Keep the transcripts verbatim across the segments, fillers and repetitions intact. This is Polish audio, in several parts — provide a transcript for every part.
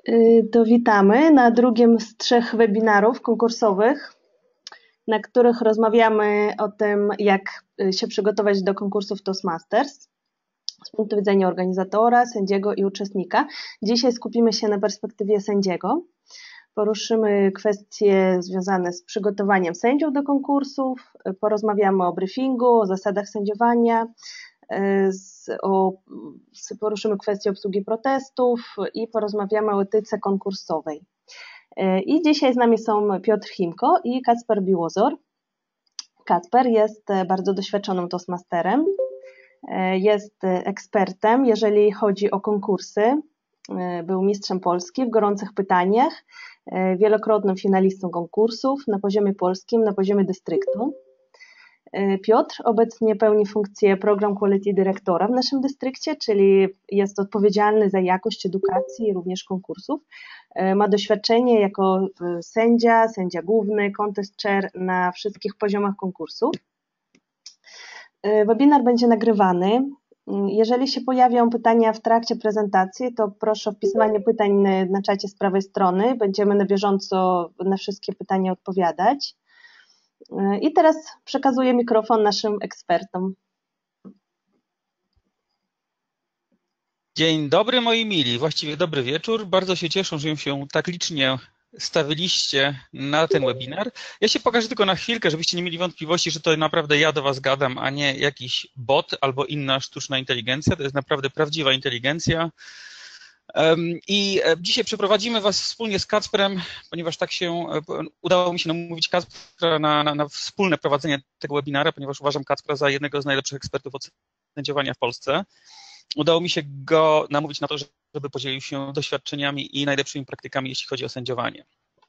To witamy na drugim z trzech webinarów konkursowych, na których rozmawiamy o tym, jak się przygotować do konkursów Toastmasters z punktu widzenia organizatora, sędziego i uczestnika. Dzisiaj skupimy się na perspektywie sędziego. Poruszymy kwestie związane z przygotowaniem sędziów do konkursów, porozmawiamy o briefingu, o zasadach sędziowania, z, o, poruszymy kwestię obsługi protestów i porozmawiamy o etyce konkursowej. I dzisiaj z nami są Piotr Chimko i Kacper Biłozor. Kacper jest bardzo doświadczonym toastmasterem, jest ekspertem, jeżeli chodzi o konkursy, był mistrzem Polski w gorących pytaniach, wielokrotnym finalistą konkursów na poziomie polskim, na poziomie dystryktu. Piotr obecnie pełni funkcję Program Quality Dyrektora w naszym dystrykcie, czyli jest odpowiedzialny za jakość edukacji i również konkursów. Ma doświadczenie jako sędzia, sędzia główny, contest chair na wszystkich poziomach konkursów. Webinar będzie nagrywany. Jeżeli się pojawią pytania w trakcie prezentacji, to proszę o wpisywanie pytań na czacie z prawej strony. Będziemy na bieżąco na wszystkie pytania odpowiadać. I teraz przekazuję mikrofon naszym ekspertom. Dzień dobry moi mili, właściwie dobry wieczór. Bardzo się cieszę, że się tak licznie stawiliście na ten webinar. Ja się pokażę tylko na chwilkę, żebyście nie mieli wątpliwości, że to naprawdę ja do was gadam, a nie jakiś bot albo inna sztuczna inteligencja. To jest naprawdę prawdziwa inteligencja. I dzisiaj przeprowadzimy was wspólnie z Kacprem, ponieważ tak się udało mi się namówić Kacpra na, na, na wspólne prowadzenie tego webinara, ponieważ uważam Kacpra za jednego z najlepszych ekspertów od sędziowania w Polsce. Udało mi się go namówić na to, żeby podzielił się doświadczeniami i najlepszymi praktykami, jeśli chodzi o sędziowanie.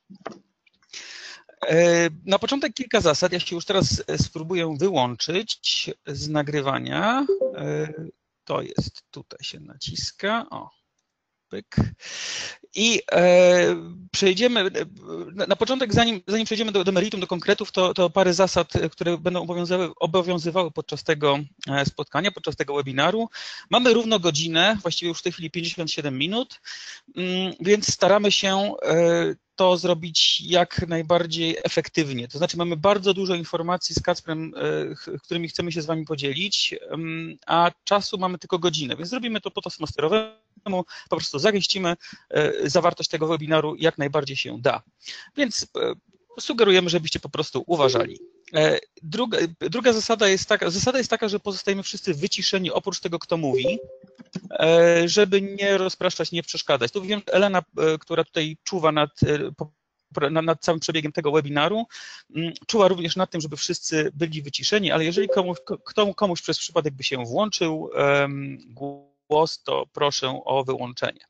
Na początek kilka zasad. Ja się już teraz spróbuję wyłączyć z nagrywania. To jest, tutaj się naciska. O. Pyk. I e, przejdziemy, na, na początek, zanim, zanim przejdziemy do, do meritum, do konkretów, to, to parę zasad, które będą obowiązywały, obowiązywały podczas tego spotkania, podczas tego webinaru. Mamy równo godzinę, właściwie już w tej chwili pięćdziesiąt siedem minut, więc staramy się e, to zrobić jak najbardziej efektywnie. To znaczy mamy bardzo dużo informacji z Kacprem, e, którymi chcemy się z wami podzielić, a czasu mamy tylko godzinę, więc zrobimy to po toastmasterowemu. Po prostu zamieścimy zawartość tego webinaru jak najbardziej się da. Więc sugerujemy, żebyście po prostu uważali. Druga, druga zasada jest taka, zasada jest taka, że pozostajemy wszyscy wyciszeni oprócz tego, kto mówi, żeby nie rozpraszczać, nie przeszkadzać. Tu wiem, Elena, która tutaj czuwa nad, nad całym przebiegiem tego webinaru, czuła również nad tym, żeby wszyscy byli wyciszeni, ale jeżeli komuś, komuś przez przypadek by się włączył głos, to proszę o wyłączenie.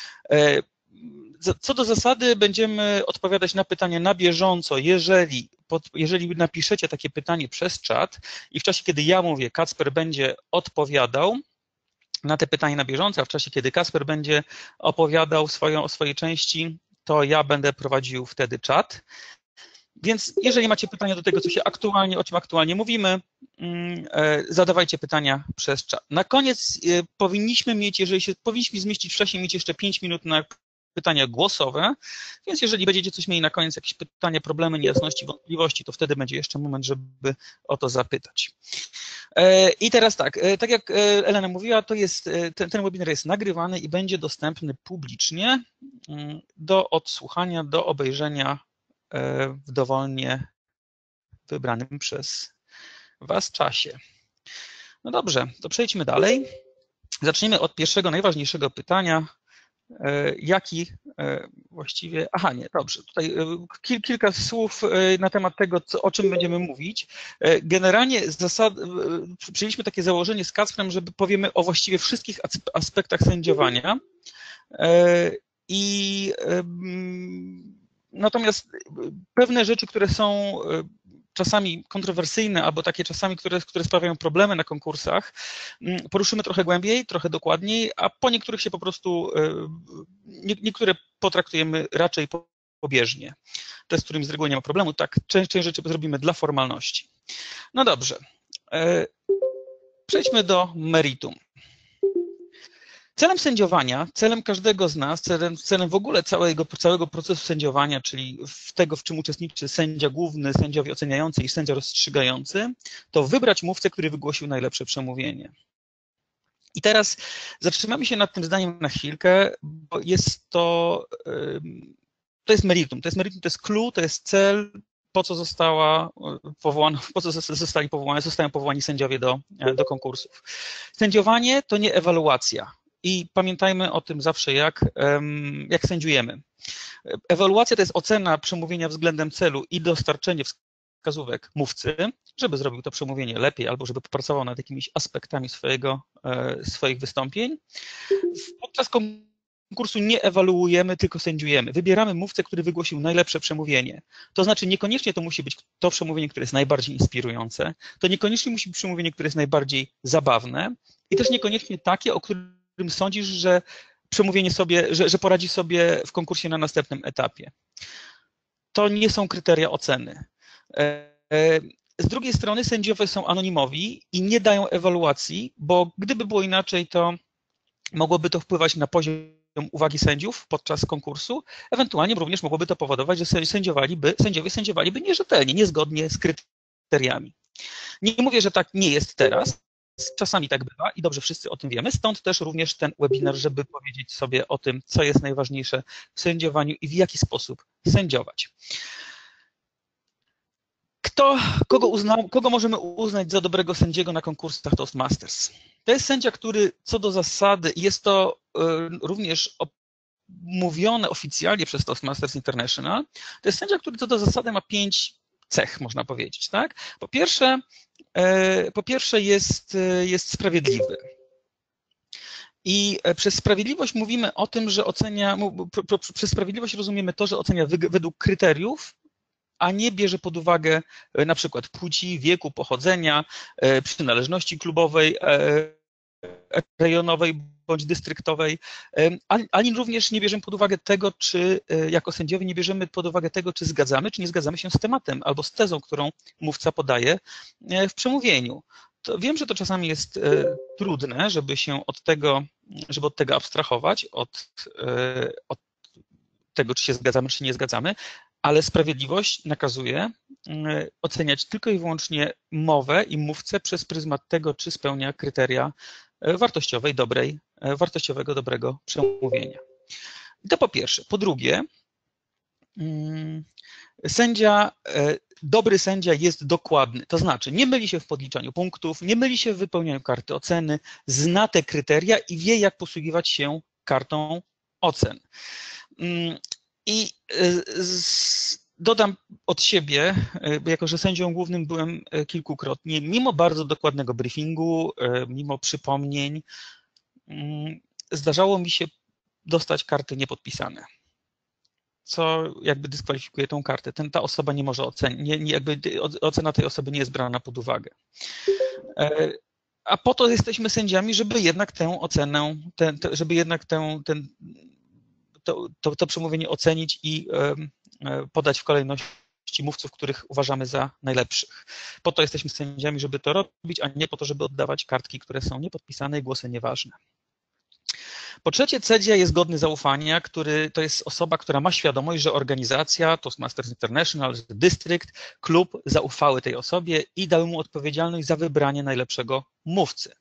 Co do zasady będziemy odpowiadać na pytania na bieżąco, jeżeli, pod, jeżeli napiszecie takie pytanie przez czat i w czasie, kiedy ja mówię, Kacper będzie odpowiadał na te pytania na bieżąco, a w czasie, kiedy Kacper będzie opowiadał swoją, o swojej części, to ja będę prowadził wtedy czat. Więc jeżeli macie pytania do tego, co się aktualnie, o czym aktualnie mówimy, zadawajcie pytania przez czat. Na koniec powinniśmy mieć, jeżeli się powinniśmy zmieścić wcześniej, mieć jeszcze pięć minut na pytania głosowe, więc jeżeli będziecie coś mieli na koniec, jakieś pytania, problemy, niejasności, wątpliwości, to wtedy będzie jeszcze moment, żeby o to zapytać. I teraz tak, tak jak Elena mówiła, to jest, ten, ten webinar jest nagrywany i będzie dostępny publicznie do odsłuchania, do obejrzenia w dowolnie wybranym przez was czasie. No dobrze, to przejdźmy dalej. Zacznijmy od pierwszego, najważniejszego pytania. Jaki właściwie... Aha, nie, dobrze. Tutaj kil, kilka słów na temat tego, co, o czym będziemy mówić. Generalnie zasad, przyjęliśmy takie założenie z Kacprem, że powiemy o właściwie wszystkich aspektach sędziowania. I natomiast pewne rzeczy, które są czasami kontrowersyjne albo takie czasami, które, które sprawiają problemy na konkursach, poruszymy trochę głębiej, trochę dokładniej, a po niektórych się po prostu, nie, niektóre potraktujemy raczej pobieżnie. Te, z którymi z reguły nie ma problemu, tak, część, część rzeczy zrobimy dla formalności. No dobrze, przejdźmy do meritum. Celem sędziowania, celem każdego z nas, celem, celem w ogóle całego, całego procesu sędziowania, czyli w tego, w czym uczestniczy sędzia główny, sędziowie oceniający i sędzia rozstrzygający, to wybrać mówcę, który wygłosił najlepsze przemówienie. I teraz zatrzymamy się nad tym zdaniem na chwilkę, bo jest to, to jest meritum, to jest meritum, to jest clue, to jest cel, po co została powołana, po co zostali powołani, zostają powołani sędziowie do, do konkursów. Sędziowanie to nie ewaluacja i pamiętajmy o tym zawsze, jak, jak sędziujemy. Ewaluacja to jest ocena przemówienia względem celu i dostarczenie wskazówek mówcy, żeby zrobił to przemówienie lepiej albo żeby popracował nad jakimiś aspektami swojego, swoich wystąpień. Podczas konkursu nie ewaluujemy, tylko sędziujemy. Wybieramy mówcę, który wygłosił najlepsze przemówienie. To znaczy niekoniecznie to musi być to przemówienie, które jest najbardziej inspirujące, to niekoniecznie musi być przemówienie, które jest najbardziej zabawne i też niekoniecznie takie, o którym sądzisz, że przemówienie sobie, że, że poradzi sobie w konkursie na następnym etapie. To nie są kryteria oceny. Z drugiej strony sędziowie są anonimowi i nie dają ewaluacji, bo gdyby było inaczej, to mogłoby to wpływać na poziom uwagi sędziów podczas konkursu, ewentualnie również mogłoby to powodować, że sędziowaliby, sędziowie sędziowaliby nierzetelnie, niezgodnie z kryteriami. Nie mówię, że tak nie jest teraz, czasami tak bywa i dobrze wszyscy o tym wiemy, stąd też również ten webinar, żeby powiedzieć sobie o tym, co jest najważniejsze w sędziowaniu i w jaki sposób sędziować. Kto, kogo, uzna, kogo możemy uznać za dobrego sędziego na konkursach Toastmasters? To jest sędzia, który co do zasady, jest to y, również mówione oficjalnie przez Toastmasters International, to jest sędzia, który co do zasady ma pięć cech, można powiedzieć. Tak? Po pierwsze, y, po pierwsze jest, y, jest sprawiedliwy. I przez sprawiedliwość mówimy o tym, że ocenia, przez sprawiedliwość rozumiemy to, że ocenia według kryteriów, a nie bierze pod uwagę na przykład płci, wieku, pochodzenia, przynależności klubowej, rejonowej bądź dystryktowej, ani również nie bierzemy pod uwagę tego, czy jako sędziowie nie bierzemy pod uwagę tego, czy zgadzamy, czy nie zgadzamy się z tematem albo z tezą, którą mówca podaje w przemówieniu. To wiem, że to czasami jest trudne, żeby się od tego, żeby od tego abstrahować, od, od tego, czy się zgadzamy, czy nie zgadzamy, ale sprawiedliwość nakazuje oceniać tylko i wyłącznie mowę i mówcę przez pryzmat tego, czy spełnia kryteria wartościowej, dobrej, wartościowego, dobrego przemówienia. I to po pierwsze. Po drugie, sędzia, dobry sędzia jest dokładny, to znaczy nie myli się w podliczaniu punktów, nie myli się w wypełnianiu karty oceny, zna te kryteria i wie, jak posługiwać się kartą ocen. I dodam od siebie, jako że sędzią głównym byłem kilkukrotnie, mimo bardzo dokładnego briefingu, mimo przypomnień, zdarzało mi się dostać karty niepodpisane, co jakby dyskwalifikuje tą kartę. Ten, ta osoba nie może ocenić, nie, nie, jakby ocena tej osoby nie jest brana pod uwagę. A po to jesteśmy sędziami, żeby jednak tę ocenę, ten, żeby jednak tę, ten To, to, to przemówienie ocenić i e, podać w kolejności mówców, których uważamy za najlepszych. Po to jesteśmy sędziami, żeby to robić, a nie po to, żeby oddawać kartki, które są niepodpisane i głosy nieważne. Po trzecie, sędzia jest godny zaufania, który to jest osoba, która ma świadomość, że organizacja, Toastmasters International, District, klub zaufały tej osobie i dały mu odpowiedzialność za wybranie najlepszego mówcy.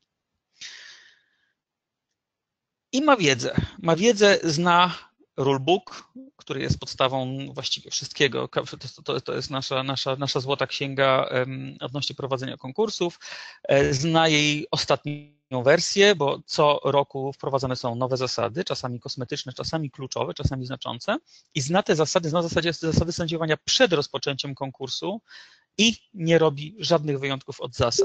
I ma wiedzę. Ma wiedzę, zna rulebook, który jest podstawą właściwie wszystkiego. To, to, to jest nasza, nasza, nasza złota księga um, odnośnie prowadzenia konkursów. Zna jej ostatnią wersję, bo co roku wprowadzane są nowe zasady, czasami kosmetyczne, czasami kluczowe, czasami znaczące. I zna te zasady, zna zasadzie, zasady sędziowania przed rozpoczęciem konkursu i nie robi żadnych wyjątków od zasad.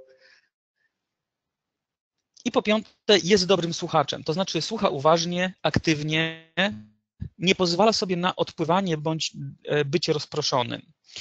I po piąte, jest dobrym słuchaczem, to znaczy słucha uważnie, aktywnie, nie pozwala sobie na odpływanie bądź bycie rozproszonym.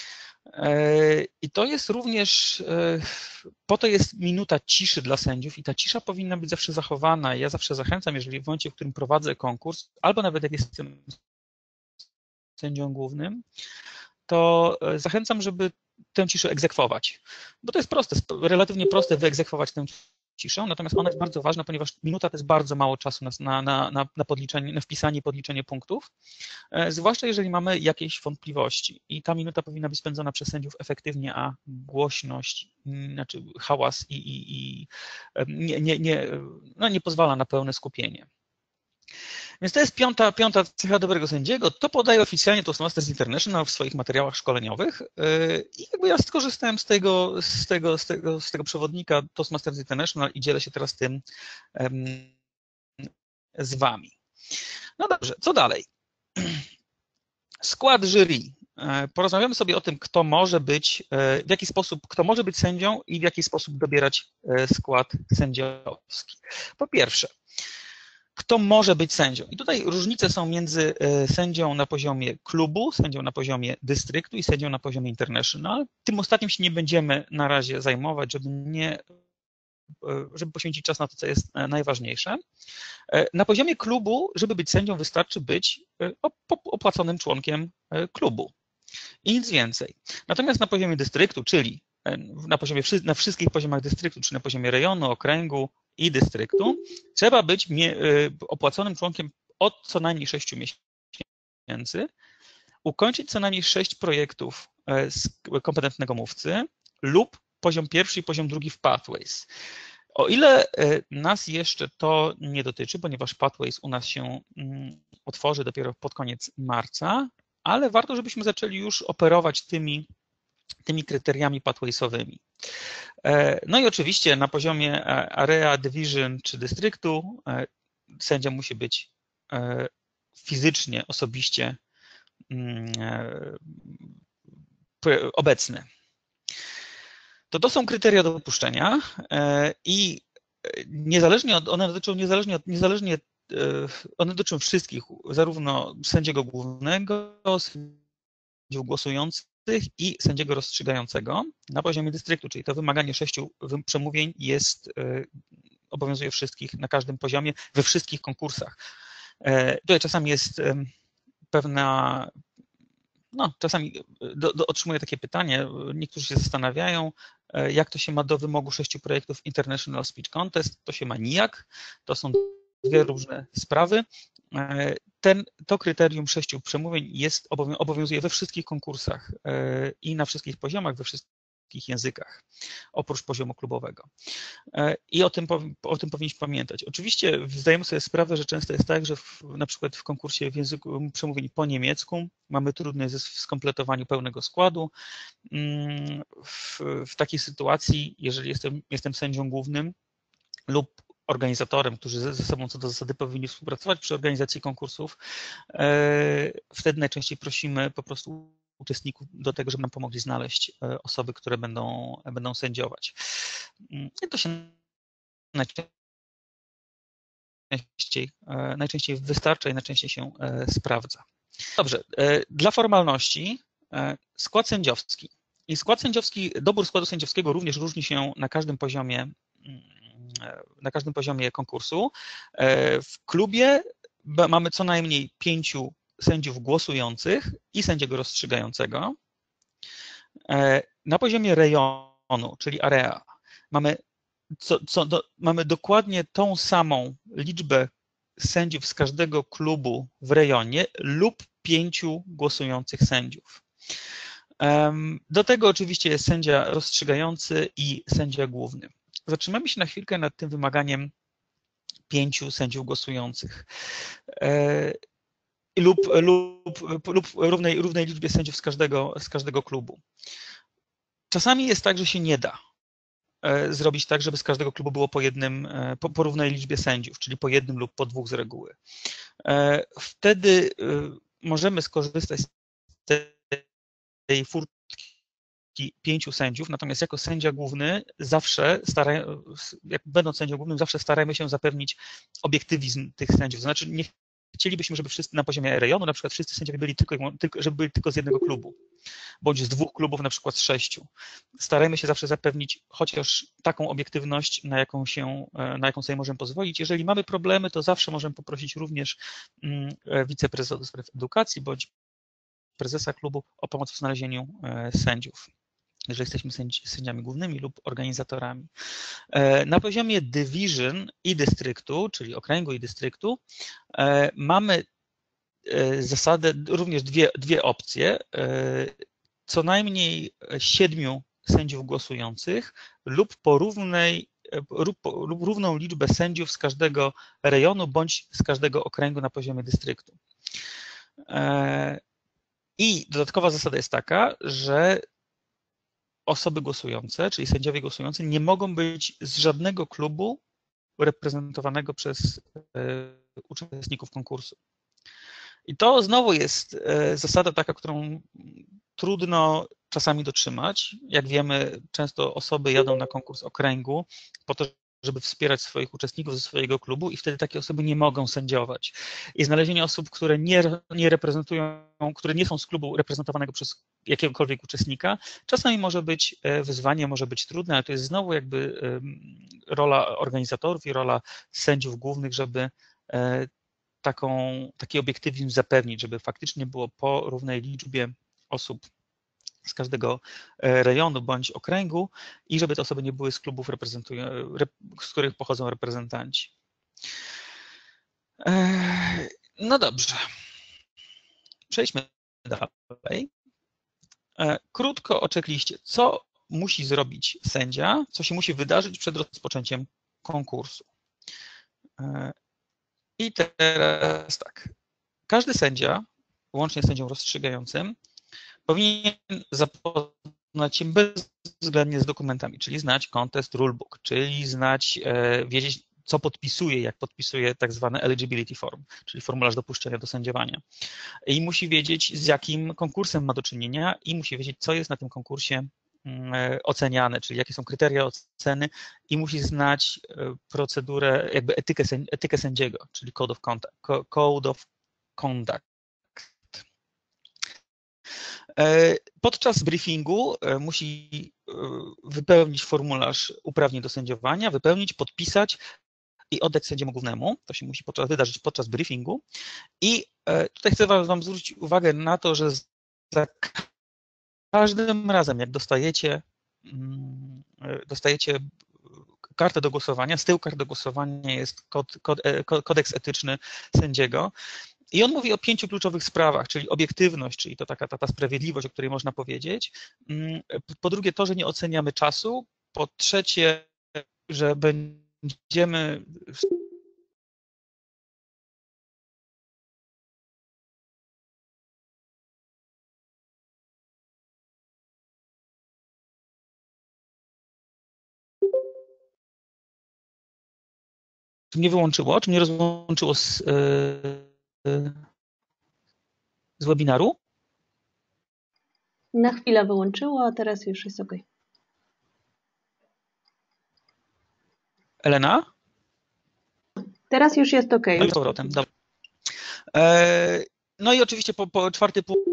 I to jest również, po to jest minuta ciszy dla sędziów i ta cisza powinna być zawsze zachowana. Ja zawsze zachęcam, jeżeli w momencie, w którym prowadzę konkurs, albo nawet jak jestem sędzią głównym, to zachęcam, żeby tę ciszę egzekwować, bo to jest proste, relatywnie proste wyegzekwować tę ciszę, natomiast ona jest bardzo ważna, ponieważ minuta to jest bardzo mało czasu na, na, na, na, podliczenie, na wpisanie i podliczenie punktów, e, zwłaszcza jeżeli mamy jakieś wątpliwości i ta minuta powinna być spędzona przez sędziów efektywnie, a głośność, znaczy hałas i, i, i nie, nie, nie, no nie pozwala na pełne skupienie. Więc to jest piąta, piąta cecha dobrego sędziego. To podaje oficjalnie Toastmasters International w swoich materiałach szkoleniowych i jakby ja skorzystałem z tego, z tego, z tego, z tego przewodnika Toastmasters International i dzielę się teraz tym z wami. No dobrze, co dalej? Skład jury. Porozmawiamy sobie o tym, kto może być, w jaki sposób, kto może być sędzią i w jaki sposób dobierać skład sędziowski. Po pierwsze, kto może być sędzią? I tutaj różnice są między sędzią na poziomie klubu, sędzią na poziomie dystryktu i sędzią na poziomie international. Tym ostatnim się nie będziemy na razie zajmować, żeby nie, żeby poświęcić czas na to, co jest najważniejsze. Na poziomie klubu, żeby być sędzią, wystarczy być opłaconym członkiem klubu i nic więcej. Natomiast na poziomie dystryktu, czyli na, poziomie, na wszystkich poziomach dystryktu, czy na poziomie rejonu, okręgu i dystryktu, trzeba być opłaconym członkiem od co najmniej sześciu miesięcy, ukończyć co najmniej sześć projektów z kompetentnego mówcy lub poziom pierwszy i poziom drugi w Pathways. O ile nas jeszcze to nie dotyczy, ponieważ Pathways u nas się otworzy dopiero pod koniec marca, ale warto, żebyśmy zaczęli już operować tymi, tymi kryteriami pathwaysowymi. No i oczywiście na poziomie area, division czy dystryktu sędzia musi być fizycznie, osobiście obecny. To to są kryteria do dopuszczenia i niezależnie od, one dotyczą niezależnie od, niezależnie, one dotyczą wszystkich, zarówno sędziego głównego, sędziów głosujących i sędziego rozstrzygającego na poziomie dystryktu, czyli to wymaganie sześciu przemówień jest, obowiązuje wszystkich na każdym poziomie, we wszystkich konkursach. Tutaj czasami jest pewna, no czasami do, do, otrzymuję takie pytanie, niektórzy się zastanawiają, jak to się ma do wymogu sześciu projektów International Speech Contest, to się ma nijak, to są dwie różne sprawy. Ten, to kryterium sześciu przemówień jest, obowiązuje we wszystkich konkursach i na wszystkich poziomach, we wszystkich językach, oprócz poziomu klubowego. I o tym, o tym powinniśmy pamiętać. Oczywiście zdajemy sobie sprawę, że często jest tak, że w, na przykład w konkursie w języku przemówień po niemiecku mamy trudność w skompletowaniu pełnego składu. W, w takiej sytuacji, jeżeli jestem, jestem sędzią głównym lub organizatorem, którzy ze sobą co do zasady powinni współpracować przy organizacji konkursów, wtedy najczęściej prosimy po prostu uczestników do tego, żeby nam pomogli znaleźć osoby, które będą, będą sędziować. I to się najczęściej, najczęściej wystarcza i najczęściej się sprawdza. Dobrze, dla formalności skład sędziowski. I skład sędziowski, dobór składu sędziowskiego również różni się na każdym poziomie na każdym poziomie konkursu. W klubie mamy co najmniej pięciu sędziów głosujących i sędziego rozstrzygającego. Na poziomie rejonu, czyli area, mamy, co, co do, mamy dokładnie tą samą liczbę sędziów z każdego klubu w rejonie lub pięciu głosujących sędziów. Do tego oczywiście jest sędzia rozstrzygający i sędzia główny. Zatrzymamy się na chwilkę nad tym wymaganiem pięciu sędziów głosujących lub, lub, lub równej, równej liczbie sędziów z każdego, z każdego klubu. Czasami jest tak, że się nie da zrobić tak, żeby z każdego klubu było po jednym, po, po równej liczbie sędziów, czyli po jednym lub po dwóch z reguły. Wtedy możemy skorzystać z tej furtki pięciu sędziów, natomiast jako sędzia główny zawsze staraj, jak będąc sędzią głównym, zawsze starajmy się zapewnić obiektywizm tych sędziów. To znaczy nie chcielibyśmy, żeby wszyscy na poziomie rejonu, na przykład wszyscy sędziowie byli tylko, tylko, żeby byli tylko z jednego klubu, bądź z dwóch klubów, na przykład z sześciu. Starajmy się zawsze zapewnić chociaż taką obiektywność, na jaką, się, na jaką sobie możemy pozwolić. Jeżeli mamy problemy, to zawsze możemy poprosić również wiceprezesa do spraw edukacji, bądź prezesa klubu o pomoc w znalezieniu sędziów. jeżeli jesteśmy sędziami głównymi lub organizatorami. Na poziomie division i dystryktu, czyli okręgu i dystryktu, mamy zasadę, również dwie, dwie opcje, co najmniej siedmiu sędziów głosujących lub porównej lub, lub równą liczbę sędziów z każdego rejonu bądź z każdego okręgu na poziomie dystryktu. I dodatkowa zasada jest taka, że osoby głosujące, czyli sędziowie głosujący, nie mogą być z żadnego klubu reprezentowanego przez uczestników konkursu. I to znowu jest zasada taka, którą trudno czasami dotrzymać. Jak wiemy, często osoby jadą na konkurs okręgu po to, żeby wspierać swoich uczestników ze swojego klubu i wtedy takie osoby nie mogą sędziować. I znalezienie osób, które nie, nie reprezentują, które nie są z klubu reprezentowanego przez jakiegokolwiek uczestnika, czasami może być wyzwanie, może być trudne, ale to jest znowu jakby rola organizatorów i rola sędziów głównych, żeby taką, taki obiektywizm zapewnić, żeby faktycznie było po równej liczbie osób z każdego rejonu bądź okręgu i żeby te osoby nie były z klubów, z których pochodzą reprezentanci. No dobrze. Przejdźmy dalej. Krótko o checkliście. Co musi zrobić sędzia, co się musi wydarzyć przed rozpoczęciem konkursu? I teraz tak. Każdy sędzia, łącznie z sędzią rozstrzygającym, powinien zapoznać się bezwzględnie z dokumentami, czyli znać contest rulebook, czyli znać, wiedzieć, co podpisuje, jak podpisuje tak zwany eligibility form, czyli formularz dopuszczenia do sędziowania. I musi wiedzieć, z jakim konkursem ma do czynienia i musi wiedzieć, co jest na tym konkursie oceniane, czyli jakie są kryteria oceny i musi znać procedurę, jakby etykę, etykę sędziego, czyli code of conduct. Code of conduct. Podczas briefingu musi wypełnić formularz uprawnień do sędziowania, wypełnić, podpisać i oddać sędziemu głównemu. To się musi podczas, wydarzyć podczas briefingu. I tutaj chcę Wam zwrócić uwagę na to, że za każdym razem, jak dostajecie, dostajecie kartę do głosowania, z tyłu karty do głosowania jest kod, kod, kodeks etyczny sędziego. I on mówi o pięciu kluczowych sprawach, czyli obiektywność, czyli to taka ta, ta sprawiedliwość, o której można powiedzieć. Po drugie to, że nie oceniamy czasu. Po trzecie, że będziemy Czy mnie wyłączyło? Czy mnie rozłączyło z, z webinaru? Na chwilę wyłączyło, a teraz już jest OK. Elena? Teraz już jest OK. No i z powrotem, dobra. No i oczywiście po, po czwarty punkt.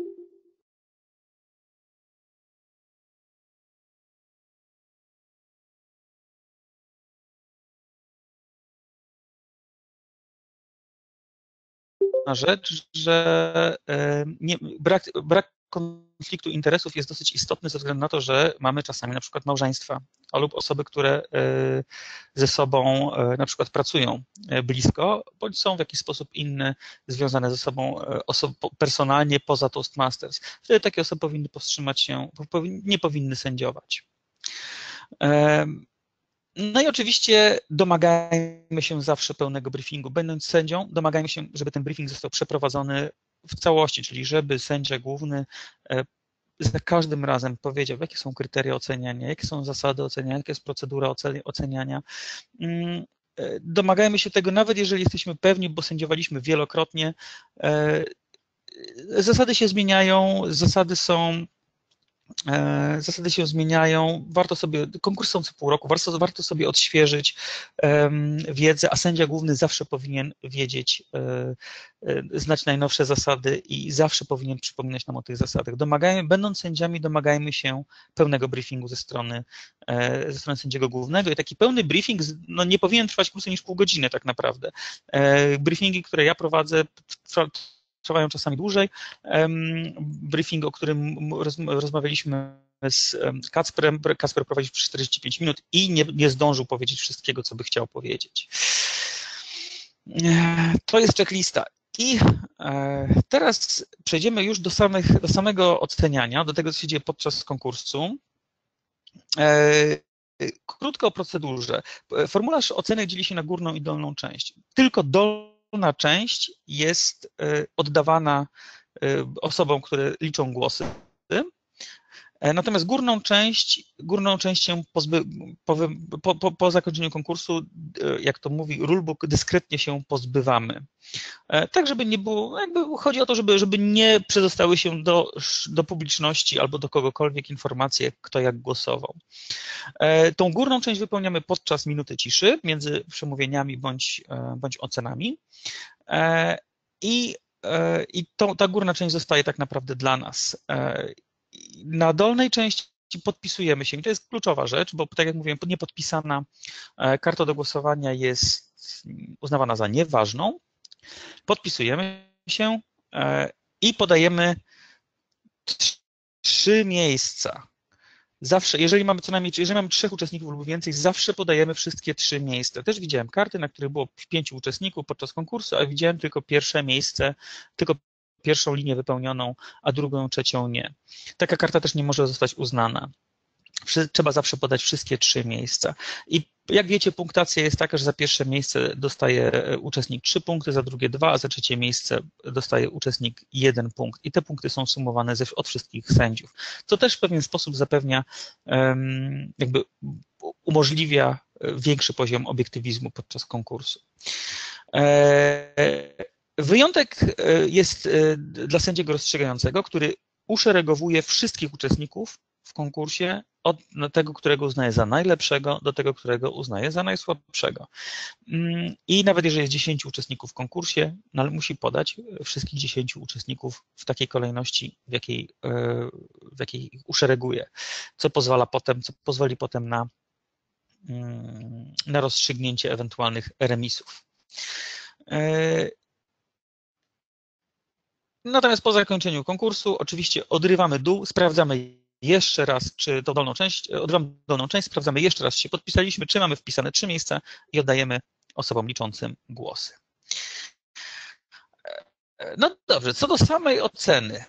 Rzecz, że nie, brak, brak konfliktu interesów jest dosyć istotny ze względu na to, że mamy czasami na przykład małżeństwa lub osoby, które ze sobą na przykład pracują blisko, bądź są w jakiś sposób inny związane ze sobą osob personalnie poza Toastmasters. Wtedy takie osoby powinny powstrzymać się, nie powinny sędziować. No i oczywiście domagajmy się zawsze pełnego briefingu. Będąc sędzią, domagajmy się, żeby ten briefing został przeprowadzony w całości, czyli żeby sędzia główny za każdym razem powiedział, jakie są kryteria oceniania, jakie są zasady oceniania, jaka jest procedura oceniania. Domagajmy się tego, nawet jeżeli jesteśmy pewni, bo sędziowaliśmy wielokrotnie. Zasady się zmieniają, zasady są Zasady się zmieniają, warto sobie, konkursy są co pół roku, warto, warto sobie odświeżyć um, wiedzę, a sędzia główny zawsze powinien wiedzieć, e, e, znać najnowsze zasady i zawsze powinien przypominać nam o tych zasadach. Domagajmy, będąc sędziami, domagajmy się pełnego briefingu ze strony, e, ze strony sędziego głównego i taki pełny briefing no, nie powinien trwać krócej niż pół godziny tak naprawdę. E, briefingi, które ja prowadzę, trwa, trwają czasami dłużej. Briefing, o którym rozmawialiśmy z Kacprem. Kacper prowadzi czterdzieści pięć minut i nie, nie zdążył powiedzieć wszystkiego, co by chciał powiedzieć. To jest checklista. I teraz przejdziemy już do, samych, do samego oceniania, do tego, co się dzieje podczas konkursu. Krótko o procedurze. Formularz oceny dzieli się na górną i dolną część. Tylko dolna część jest oddawana osobom, które liczą głosy. Natomiast górną część, górną część się pozby, po, po, po, po zakończeniu konkursu, jak to mówi rulebook, dyskretnie się pozbywamy. Tak, żeby nie było, jakby chodzi o to, żeby, żeby nie przedostały się do, do publiczności albo do kogokolwiek informacje, kto jak głosował. Tą górną część wypełniamy podczas minuty ciszy między przemówieniami bądź, bądź ocenami. I, i to, ta górna część zostaje tak naprawdę dla nas. Na dolnej części podpisujemy się i to jest kluczowa rzecz, bo tak jak mówiłem, niepodpisana karta do głosowania jest uznawana za nieważną. Podpisujemy się i podajemy trzy miejsca. Zawsze, jeżeli mamy co najmniej, jeżeli mamy trzech uczestników lub więcej, zawsze podajemy wszystkie trzy miejsca. Też widziałem karty, na których było pięciu uczestników podczas konkursu, a widziałem tylko pierwsze miejsce, tylko pierwszą linię wypełnioną, a drugą, trzecią nie. Taka karta też nie może zostać uznana. Trzeba zawsze podać wszystkie trzy miejsca. I jak wiecie, punktacja jest taka, że za pierwsze miejsce dostaje uczestnik trzy punkty, za drugie dwa, a za trzecie miejsce dostaje uczestnik jeden punkt. I te punkty są sumowane od wszystkich sędziów, co też w pewien sposób zapewnia, jakby umożliwia większy poziom obiektywizmu podczas konkursu. Wyjątek jest dla sędziego rozstrzygającego, który uszeregowuje wszystkich uczestników w konkursie od tego, którego uznaje za najlepszego, do tego, którego uznaje za najsłabszego. I nawet jeżeli jest dziesięciu uczestników w konkursie, no, musi podać wszystkich dziesięciu uczestników w takiej kolejności, w jakiej, w jakiej ich uszereguje, co pozwala potem, co pozwoli potem na, na rozstrzygnięcie ewentualnych remisów. Natomiast po zakończeniu konkursu oczywiście odrywamy dół, sprawdzamy jeszcze raz, czy to dolną część, odrywamy dolną część, sprawdzamy jeszcze raz, czy się podpisaliśmy, czy mamy wpisane trzy miejsca i oddajemy osobom liczącym głosy. No dobrze, co do samej oceny.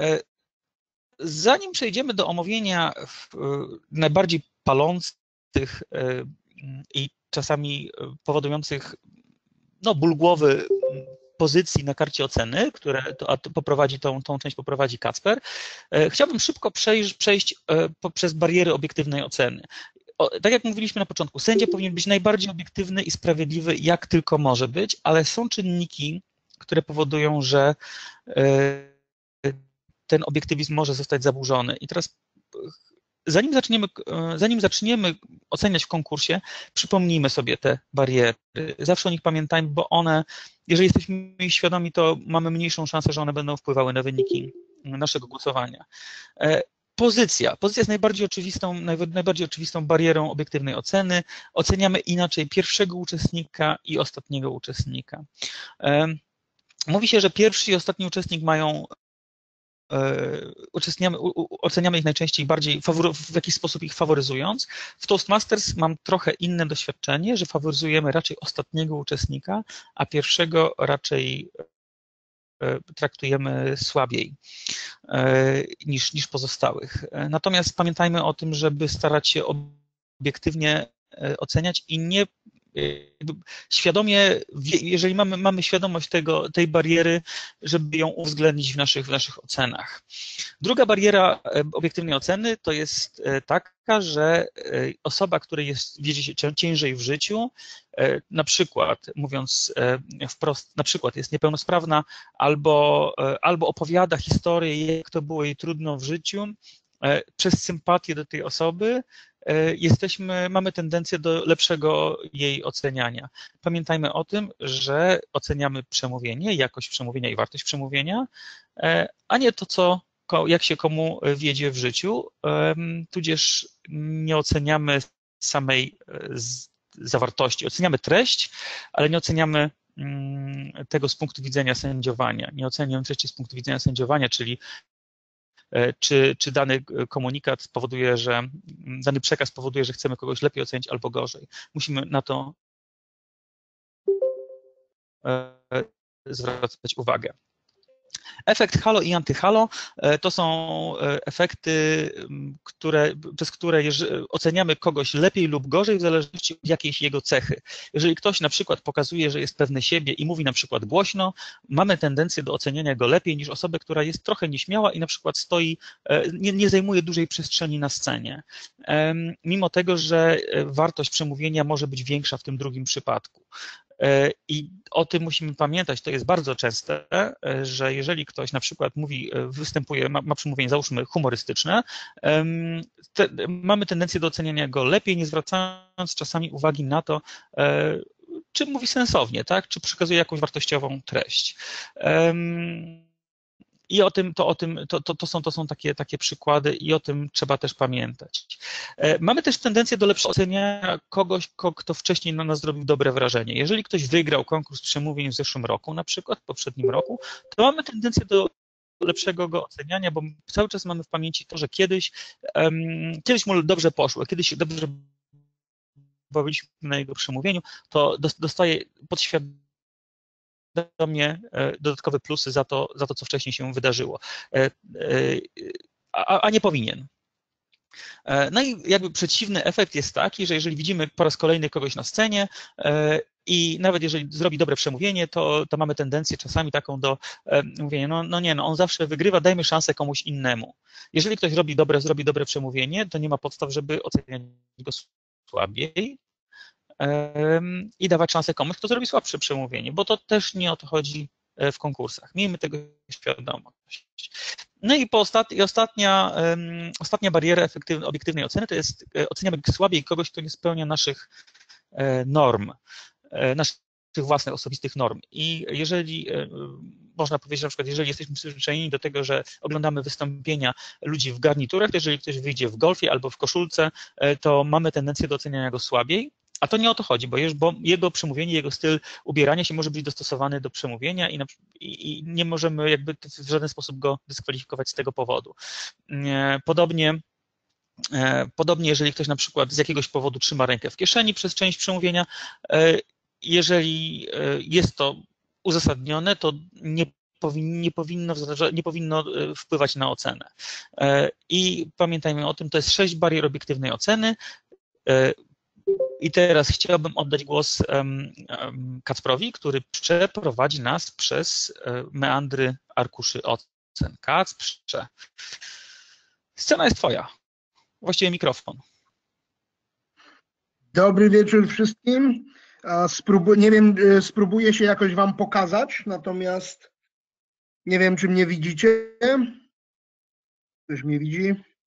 Zanim przejdziemy do omówienia najbardziej palących i czasami powodujących no, ból głowy pozycji na karcie oceny, które to, a to poprowadzi tą, tą część poprowadzi Kacper, chciałbym szybko przejść, przejść poprzez bariery obiektywnej oceny. O, tak jak mówiliśmy na początku, sędzia powinien być najbardziej obiektywny i sprawiedliwy, jak tylko może być, ale są czynniki, które powodują, że ten obiektywizm może zostać zaburzony. I teraz Zanim zaczniemy, zanim zaczniemy oceniać w konkursie, przypomnijmy sobie te bariery. Zawsze o nich pamiętajmy, bo one, jeżeli jesteśmy ich świadomi, to mamy mniejszą szansę, że one będą wpływały na wyniki naszego głosowania. Pozycja. Pozycja jest najbardziej oczywistą, najbardziej oczywistą barierą obiektywnej oceny. Oceniamy inaczej pierwszego uczestnika i ostatniego uczestnika. Mówi się, że pierwszy i ostatni uczestnik mają Uczestniamy, oceniamy ich najczęściej bardziej, w jakiś sposób ich faworyzując. W Toastmasters mam trochę inne doświadczenie, że faworyzujemy raczej ostatniego uczestnika, a pierwszego raczej traktujemy słabiej niż, niż pozostałych. Natomiast pamiętajmy o tym, żeby starać się obiektywnie oceniać i nie świadomie, jeżeli mamy, mamy świadomość tego, tej bariery, żeby ją uwzględnić w naszych, w naszych ocenach. Druga bariera obiektywnej oceny to jest taka, że osoba, której jest, wiedzie się ciężej w życiu, na przykład, mówiąc wprost, na przykład jest niepełnosprawna albo, albo opowiada historię, jak to było jej trudno w życiu, przez sympatię do tej osoby jesteśmy, mamy tendencję do lepszego jej oceniania. Pamiętajmy o tym, że oceniamy przemówienie, jakość przemówienia i wartość przemówienia, a nie to, co, jak się komu wiedzie w życiu, tudzież nie oceniamy samej zawartości. Oceniamy treść, ale nie oceniamy tego z punktu widzenia sędziowania. Nie oceniamy treści z punktu widzenia sędziowania, czyli czy, czy dany komunikat spowoduje, że dany przekaz powoduje, że chcemy kogoś lepiej ocenić albo gorzej. Musimy na to zwracać uwagę. Efekt halo i antyhalo to są efekty, które, przez które oceniamy kogoś lepiej lub gorzej w zależności od jakiejś jego cechy. Jeżeli ktoś na przykład pokazuje, że jest pewny siebie i mówi na przykład głośno, mamy tendencję do oceniania go lepiej niż osobę, która jest trochę nieśmiała i na przykład stoi, nie, nie zajmuje dużej przestrzeni na scenie. Mimo tego, że wartość przemówienia może być większa w tym drugim przypadku. I o tym musimy pamiętać, to jest bardzo częste, że jeżeli ktoś na przykład mówi, występuje, ma, ma przemówienie, załóżmy humorystyczne, te, mamy tendencję do oceniania go lepiej, nie zwracając czasami uwagi na to, czy mówi sensownie, tak? Czy przekazuje jakąś wartościową treść. I o tym, to, o tym, to, to, to są, to są takie, takie przykłady i o tym trzeba też pamiętać. Mamy też tendencję do lepszego oceniania kogoś, kto wcześniej na nas zrobił dobre wrażenie. Jeżeli ktoś wygrał konkurs przemówień w zeszłym roku, na przykład w poprzednim roku, to mamy tendencję do lepszego go oceniania, bo cały czas mamy w pamięci to, że kiedyś, um, kiedyś mu dobrze poszło, kiedyś dobrze bawiliśmy na jego przemówieniu, to dostaje podświadomie do mnie dodatkowe plusy za to, za to, co wcześniej się wydarzyło, a, a nie powinien. No i jakby przeciwny efekt jest taki, że jeżeli widzimy po raz kolejny kogoś na scenie i nawet jeżeli zrobi dobre przemówienie, to, to mamy tendencję czasami taką do mówienia, no, no nie, no on zawsze wygrywa, dajmy szansę komuś innemu. Jeżeli ktoś robi dobre, zrobi dobre przemówienie, to nie ma podstaw, żeby oceniać go słabiej i dawać szansę komuś, kto zrobi słabsze przemówienie, bo to też nie o to chodzi w konkursach. Miejmy tego świadomość. No i, po ostat... i ostatnia, um, ostatnia bariera efektywnej, obiektywnej oceny to jest oceniamy słabiej kogoś, kto nie spełnia naszych e, norm, e, naszych własnych osobistych norm. I jeżeli e, można powiedzieć, na przykład, jeżeli jesteśmy przyzwyczajeni do tego, że oglądamy wystąpienia ludzi w garniturach, to jeżeli ktoś wyjdzie w golfie albo w koszulce, e, to mamy tendencję do oceniania go słabiej. A to nie o to chodzi, bo, już, bo jego przemówienie, jego styl ubierania się może być dostosowany do przemówienia i, na, i, i nie możemy jakby w żaden sposób go dyskwalifikować z tego powodu. Podobnie, podobnie jeżeli ktoś na przykład z jakiegoś powodu trzyma rękę w kieszeni przez część przemówienia, jeżeli jest to uzasadnione, to nie nie powinno, nie powinno wpływać na ocenę. I pamiętajmy o tym, to jest sześć barier obiektywnej oceny. I teraz chciałbym oddać głos um, um, Kacprowi, który przeprowadzi nas przez um, meandry arkuszy ocen. Kacprze, scena jest twoja, właściwie mikrofon. Dobry wieczór wszystkim. Spróbuję, nie wiem, spróbuję się jakoś wam pokazać, natomiast nie wiem, czy mnie widzicie. Ktoś mnie widzi?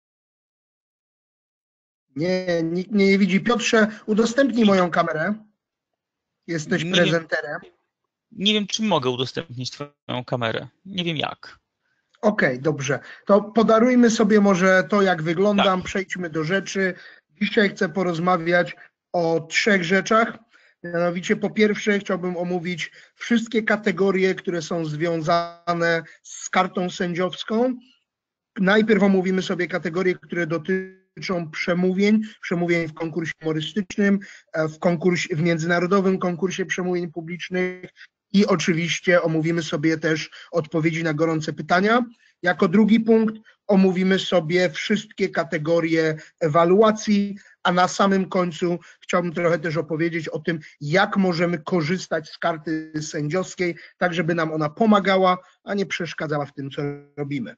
Nie, nikt mnie nie widzi. Piotrze, udostępnij moją kamerę. Jesteś nie prezenterem. Wiem, nie wiem, czy mogę udostępnić twoją kamerę. Nie wiem jak. Okej, okay, dobrze. To podarujmy sobie może to, jak wyglądam. Tak. Przejdźmy do rzeczy. Dzisiaj chcę porozmawiać o trzech rzeczach. Mianowicie po pierwsze chciałbym omówić wszystkie kategorie, które są związane z kartą sędziowską. Najpierw omówimy sobie kategorie, które dotyczą przemówień, przemówień w konkursie humorystycznym, w, konkursie, w międzynarodowym konkursie przemówień publicznych i oczywiście omówimy sobie też odpowiedzi na gorące pytania. Jako drugi punkt omówimy sobie wszystkie kategorie ewaluacji, a na samym końcu chciałbym trochę też opowiedzieć o tym, jak możemy korzystać z karty sędziowskiej, tak żeby nam ona pomagała, a nie przeszkadzała w tym, co robimy.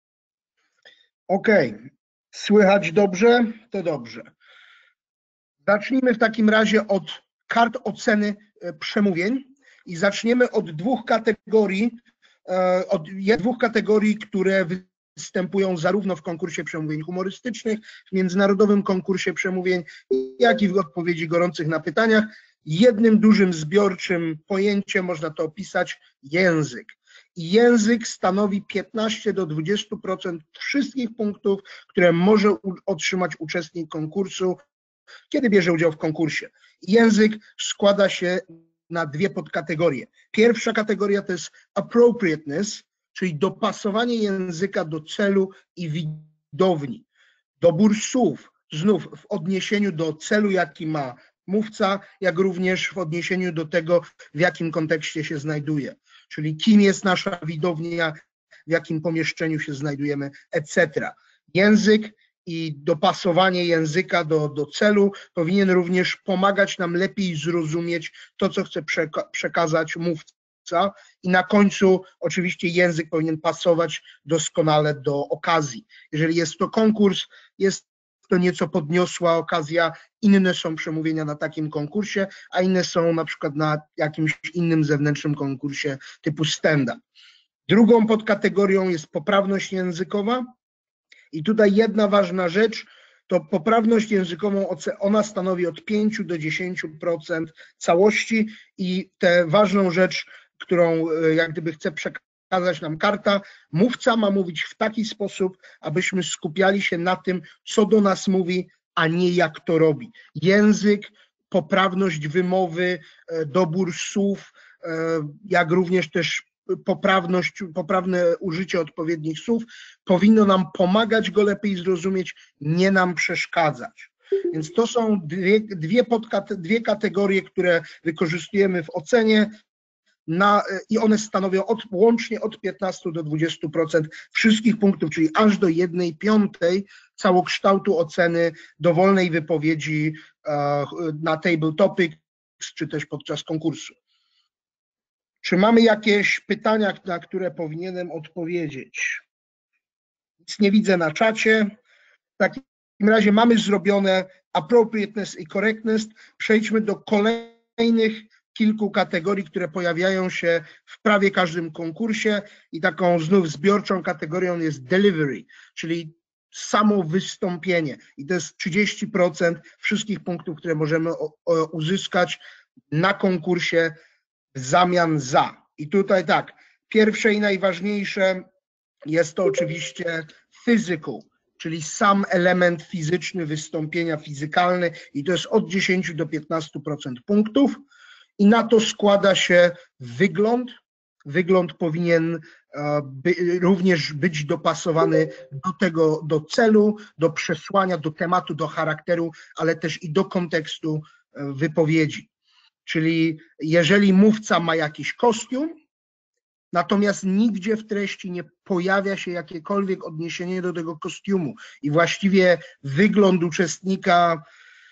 Okej, okay. Słychać dobrze? To dobrze. Zacznijmy w takim razie od kart oceny przemówień i zaczniemy od dwóch kategorii, od dwóch kategorii, które występują zarówno w konkursie przemówień humorystycznych, w międzynarodowym konkursie przemówień, jak i w odpowiedzi gorących na pytaniach. Jednym dużym zbiorczym pojęciem można to opisać język. I język stanowi piętnaście do dwudziestu procent wszystkich punktów, które może otrzymać uczestnik konkursu, kiedy bierze udział w konkursie. Język składa się na dwie podkategorie. Pierwsza kategoria to jest appropriateness, czyli dopasowanie języka do celu i widowni. Dobór słów, znów w odniesieniu do celu, jaki ma mówca, jak również w odniesieniu do tego, w jakim kontekście się znajduje. Czyli kim jest nasza widownia, w jakim pomieszczeniu się znajdujemy, et cetera. Język i dopasowanie języka do, do celu powinien również pomagać nam lepiej zrozumieć to, co chce przeka przekazać mówca. I na końcu oczywiście język powinien pasować doskonale do okazji. Jeżeli jest to konkurs, jest to nieco podniosła okazja, inne są przemówienia na takim konkursie, a inne są na przykład na jakimś innym zewnętrznym konkursie typu stand-up. Drugą podkategorią jest poprawność językowa i tutaj jedna ważna rzecz, to poprawność językową, ona stanowi od pięciu do dziesięciu procent całości i tę ważną rzecz, którą jak gdyby chce przekazać nam karta, mówca ma mówić w taki sposób, abyśmy skupiali się na tym, co do nas mówi, a nie jak to robi. Język, poprawność wymowy, dobór słów, jak również też poprawność, poprawne użycie odpowiednich słów powinno nam pomagać go lepiej zrozumieć, nie nam przeszkadzać. Więc to są dwie, dwie, podkate, dwie kategorie, które wykorzystujemy w ocenie na, i one stanowią od, łącznie od piętnastu do dwudziestu procent wszystkich punktów, czyli aż do jednej piątej całokształtu oceny dowolnej wypowiedzi uh, na Table Topics, czy też podczas konkursu. Czy mamy jakieś pytania, na które powinienem odpowiedzieć? Nic nie widzę na czacie. W takim razie mamy zrobione appropriateness i correctness. Przejdźmy do kolejnych kilku kategorii, które pojawiają się w prawie każdym konkursie i taką znów zbiorczą kategorią jest delivery, czyli samo wystąpienie i to jest trzydzieści procent wszystkich punktów, które możemy uzyskać na konkursie w zamian za. I tutaj tak, pierwsze i najważniejsze jest to oczywiście physical, czyli sam element fizyczny wystąpienia, fizykalny i to jest od dziesięciu do piętnastu procent punktów i na to składa się wygląd. Wygląd powinien by, również być dopasowany do tego, do celu, do przesłania, do tematu, do charakteru, ale też i do kontekstu wypowiedzi. Czyli jeżeli mówca ma jakiś kostium, natomiast nigdzie w treści nie pojawia się jakiekolwiek odniesienie do tego kostiumu i właściwie wygląd uczestnika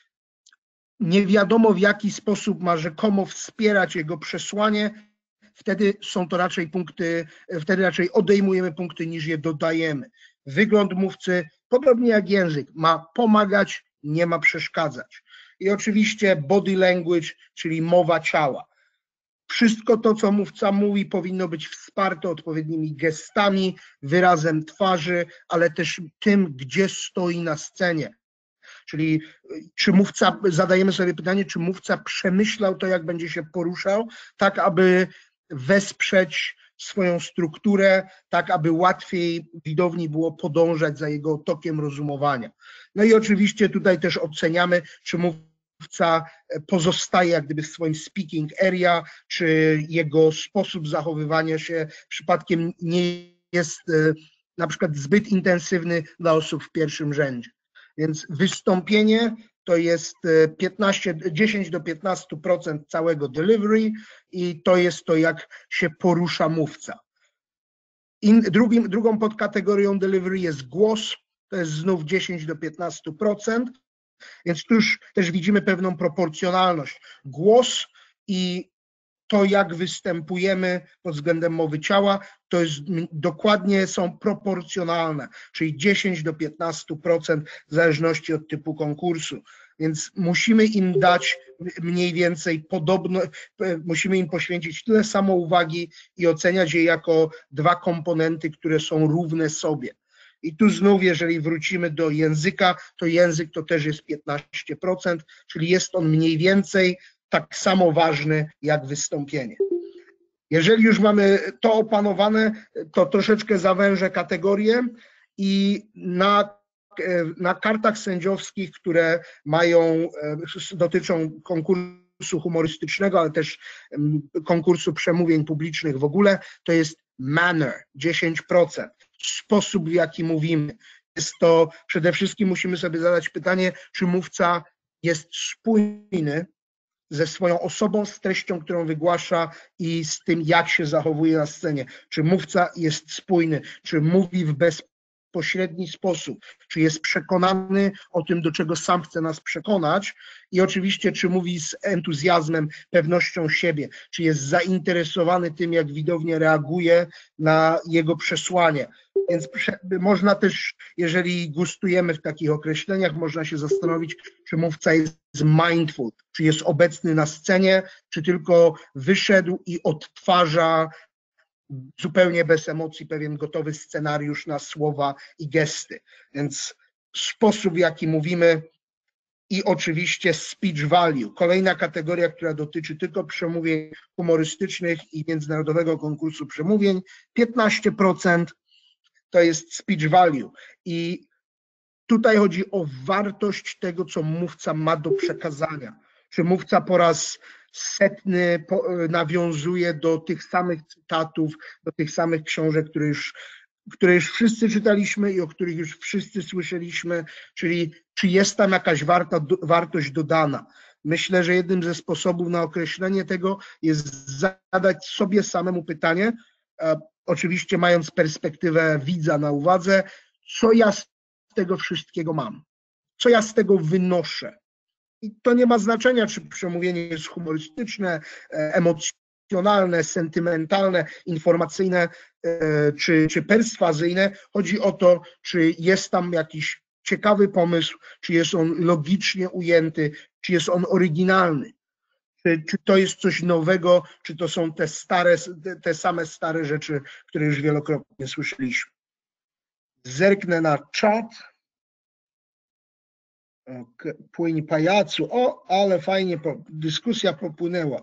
nie wiadomo w jaki sposób ma rzekomo wspierać jego przesłanie, wtedy są to raczej punkty, wtedy raczej odejmujemy punkty niż je dodajemy. Wygląd mówcy, podobnie jak język, ma pomagać, nie ma przeszkadzać. I oczywiście body language, czyli mowa ciała. Wszystko to, co mówca mówi, powinno być wsparte odpowiednimi gestami, wyrazem twarzy, ale też tym, gdzie stoi na scenie. Czyli czy mówca, zadajemy sobie pytanie, czy mówca przemyślał to, jak będzie się poruszał, tak aby wesprzeć swoją strukturę, tak aby łatwiej widowni było podążać za jego tokiem rozumowania. No i oczywiście tutaj też oceniamy, czy mówca pozostaje jak gdyby w swoim speaking area, czy jego sposób zachowywania się przypadkiem nie jest na przykład zbyt intensywny dla osób w pierwszym rzędzie. Więc wystąpienie to jest piętnaście, dziesięć do piętnastu procent całego delivery i to jest to, jak się porusza mówca. In, drugim, drugą podkategorią delivery jest głos, to jest znów dziesięć do piętnastu procent, więc tu już też widzimy pewną proporcjonalność. Głos i to, jak występujemy pod względem mowy ciała, to jest dokładnie są proporcjonalne, czyli dziesięć do piętnastu procent w zależności od typu konkursu. Więc musimy im dać mniej więcej podobno, musimy im poświęcić tyle samo uwagi i oceniać je jako dwa komponenty, które są równe sobie. I tu znów, jeżeli wrócimy do języka, to język to też jest piętnaście procent, czyli jest on mniej więcej tak samo ważny jak wystąpienie. Jeżeli już mamy to opanowane, to troszeczkę zawężę kategorię i na, na kartach sędziowskich, które mają, dotyczą konkursu humorystycznego, ale też konkursu przemówień publicznych w ogóle, to jest manner dziesięć procent, sposób w jaki mówimy. Jest to, przede wszystkim musimy sobie zadać pytanie, czy mówca jest spójny ze swoją osobą, z treścią, którą wygłasza i z tym, jak się zachowuje na scenie. Czy mówca jest spójny, czy mówi w bezpośredni sposób, czy jest przekonany o tym, do czego sam chce nas przekonać i oczywiście, czy mówi z entuzjazmem, pewnością siebie, czy jest zainteresowany tym, jak widownia reaguje na jego przesłanie. Więc można też, jeżeli gustujemy w takich określeniach, można się zastanowić, czy mówca jest mindful, czy jest obecny na scenie, czy tylko wyszedł i odtwarza zupełnie bez emocji pewien gotowy scenariusz na słowa i gesty. Więc sposób, w jaki mówimy i oczywiście speech value. Kolejna kategoria, która dotyczy tylko przemówień humorystycznych i Międzynarodowego Konkursu Przemówień, piętnaście procent. To jest speech value i tutaj chodzi o wartość tego, co mówca ma do przekazania. Czy mówca po raz setny nawiązuje do tych samych cytatów, do tych samych książek, które już, które już wszyscy czytaliśmy i o których już wszyscy słyszeliśmy, czyli czy jest tam jakaś warta, wartość dodana. Myślę, że jednym ze sposobów na określenie tego jest zadać sobie samemu pytanie, oczywiście mając perspektywę widza na uwadze, co ja z tego wszystkiego mam, co ja z tego wynoszę. I to nie ma znaczenia, czy przemówienie jest humorystyczne, emocjonalne, sentymentalne, informacyjne czy, czy perswazyjne. Chodzi o to, czy jest tam jakiś ciekawy pomysł, czy jest on logicznie ujęty, czy jest on oryginalny. Czy, czy to jest coś nowego, czy to są te stare, te, te same stare rzeczy, które już wielokrotnie słyszeliśmy. Zerknę na czat. Okay. Płyń pajacu. O, ale fajnie, po, dyskusja popłynęła.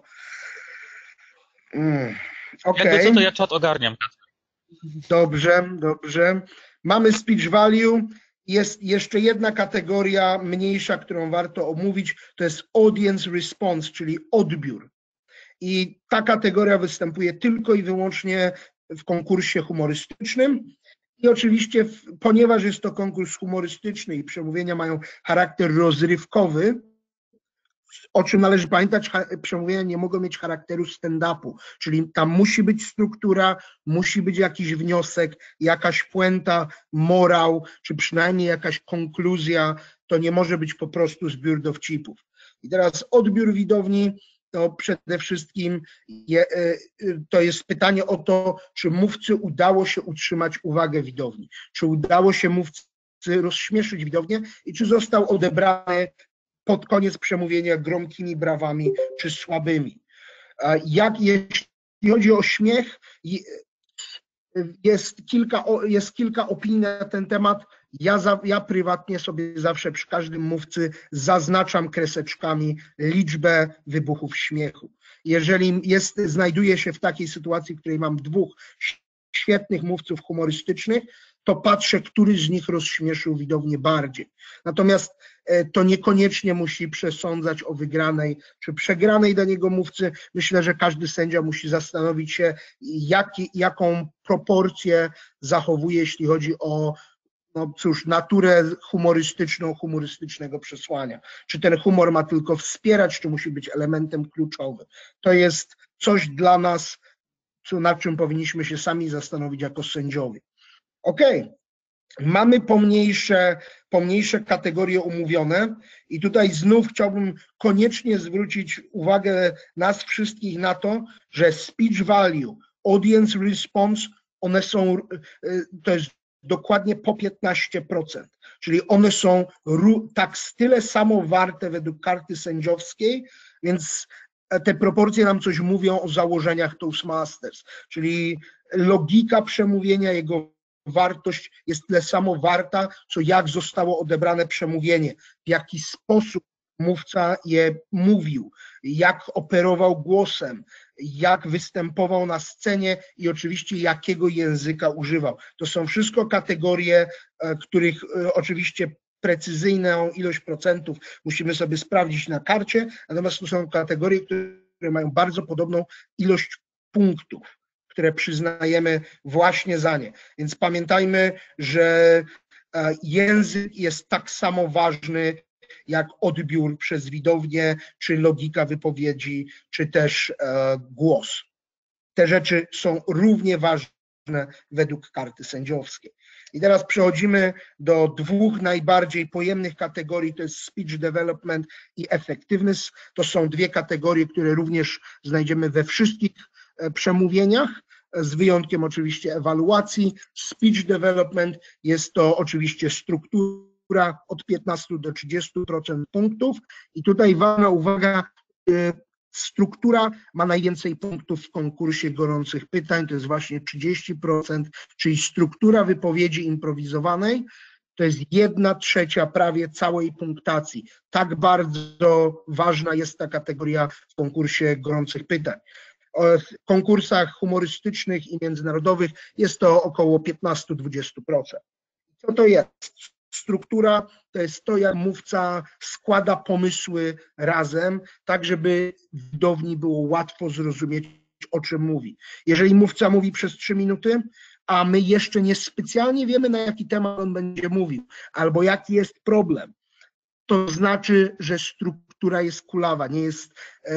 Mm. Okay. Jakby co, to ja czat ogarniam. Dobrze, dobrze. Mamy speech value. Jest jeszcze jedna kategoria mniejsza, którą warto omówić, to jest audience response, czyli odbiór. I ta kategoria występuje tylko i wyłącznie w konkursie humorystycznym. I oczywiście, ponieważ jest to konkurs humorystyczny i przemówienia mają charakter rozrywkowy, o czym należy pamiętać, przemówienia nie mogą mieć charakteru stand-upu, czyli tam musi być struktura, musi być jakiś wniosek, jakaś puenta, morał, czy przynajmniej jakaś konkluzja, to nie może być po prostu zbiór dowcipów. I teraz odbiór widowni, to przede wszystkim je, to jest pytanie o to, czy mówcy udało się utrzymać uwagę widowni, czy udało się mówcy rozśmieszyć widownię i czy został odebrany pod koniec przemówienia gromkimi brawami czy słabymi. Jak jeśli chodzi o śmiech, jest kilka, jest kilka opinii na ten temat. Ja, za, ja prywatnie sobie zawsze przy każdym mówcy zaznaczam kreseczkami liczbę wybuchów śmiechu. Jeżeli jest, znajduję się w takiej sytuacji, w której mam dwóch świetnych mówców humorystycznych, to patrzę, który z nich rozśmieszył widownię bardziej. Natomiast to niekoniecznie musi przesądzać o wygranej czy przegranej danego mówcy. Myślę, że każdy sędzia musi zastanowić się, jaki, jaką proporcję zachowuje, jeśli chodzi o, no cóż, naturę humorystyczną, humorystycznego przesłania. Czy ten humor ma tylko wspierać, czy musi być elementem kluczowym. To jest coś dla nas, co, nad czym powinniśmy się sami zastanowić jako sędziowie. Okej. Okay. Mamy pomniejsze, pomniejsze kategorie umówione i tutaj znów chciałbym koniecznie zwrócić uwagę nas wszystkich na to, że speech value, audience response, one są, to jest dokładnie po piętnaście procent, czyli one są tak tyle samo warte według karty sędziowskiej, więc te proporcje nam coś mówią o założeniach Toastmasters, czyli logika przemówienia, jego wartość jest tyle samo warta, co jak zostało odebrane przemówienie, w jaki sposób mówca je mówił, jak operował głosem, jak występował na scenie i oczywiście jakiego języka używał. To są wszystko kategorie, których oczywiście precyzyjną ilość procentów musimy sobie sprawdzić na karcie, natomiast to są kategorie, które mają bardzo podobną ilość punktów, które przyznajemy właśnie za nie. Więc pamiętajmy, że język jest tak samo ważny jak odbiór przez widownię, czy logika wypowiedzi, czy też głos. Te rzeczy są równie ważne według karty sędziowskiej. I teraz przechodzimy do dwóch najbardziej pojemnych kategorii, to jest speech development i effectiveness. To są dwie kategorie, które również znajdziemy we wszystkich przemówieniach, z wyjątkiem oczywiście ewaluacji. Speech development jest to oczywiście struktura od piętnastu do trzydziestu procent punktów i tutaj ważna uwaga, struktura ma najwięcej punktów w konkursie gorących pytań, to jest właśnie trzydzieści procent, czyli struktura wypowiedzi improwizowanej to jest jedna trzecia prawie całej punktacji. Tak bardzo ważna jest ta kategoria w konkursie gorących pytań. W konkursach humorystycznych i międzynarodowych jest to około piętnaście do dwudziestu procent. Co to jest? Struktura to jest to, jak mówca składa pomysły razem, tak żeby widowni było łatwo zrozumieć, o czym mówi. Jeżeli mówca mówi przez trzy minuty, a my jeszcze nie specjalnie wiemy, na jaki temat on będzie mówił, albo jaki jest problem, to znaczy, że struktura jest kulawa, nie jest,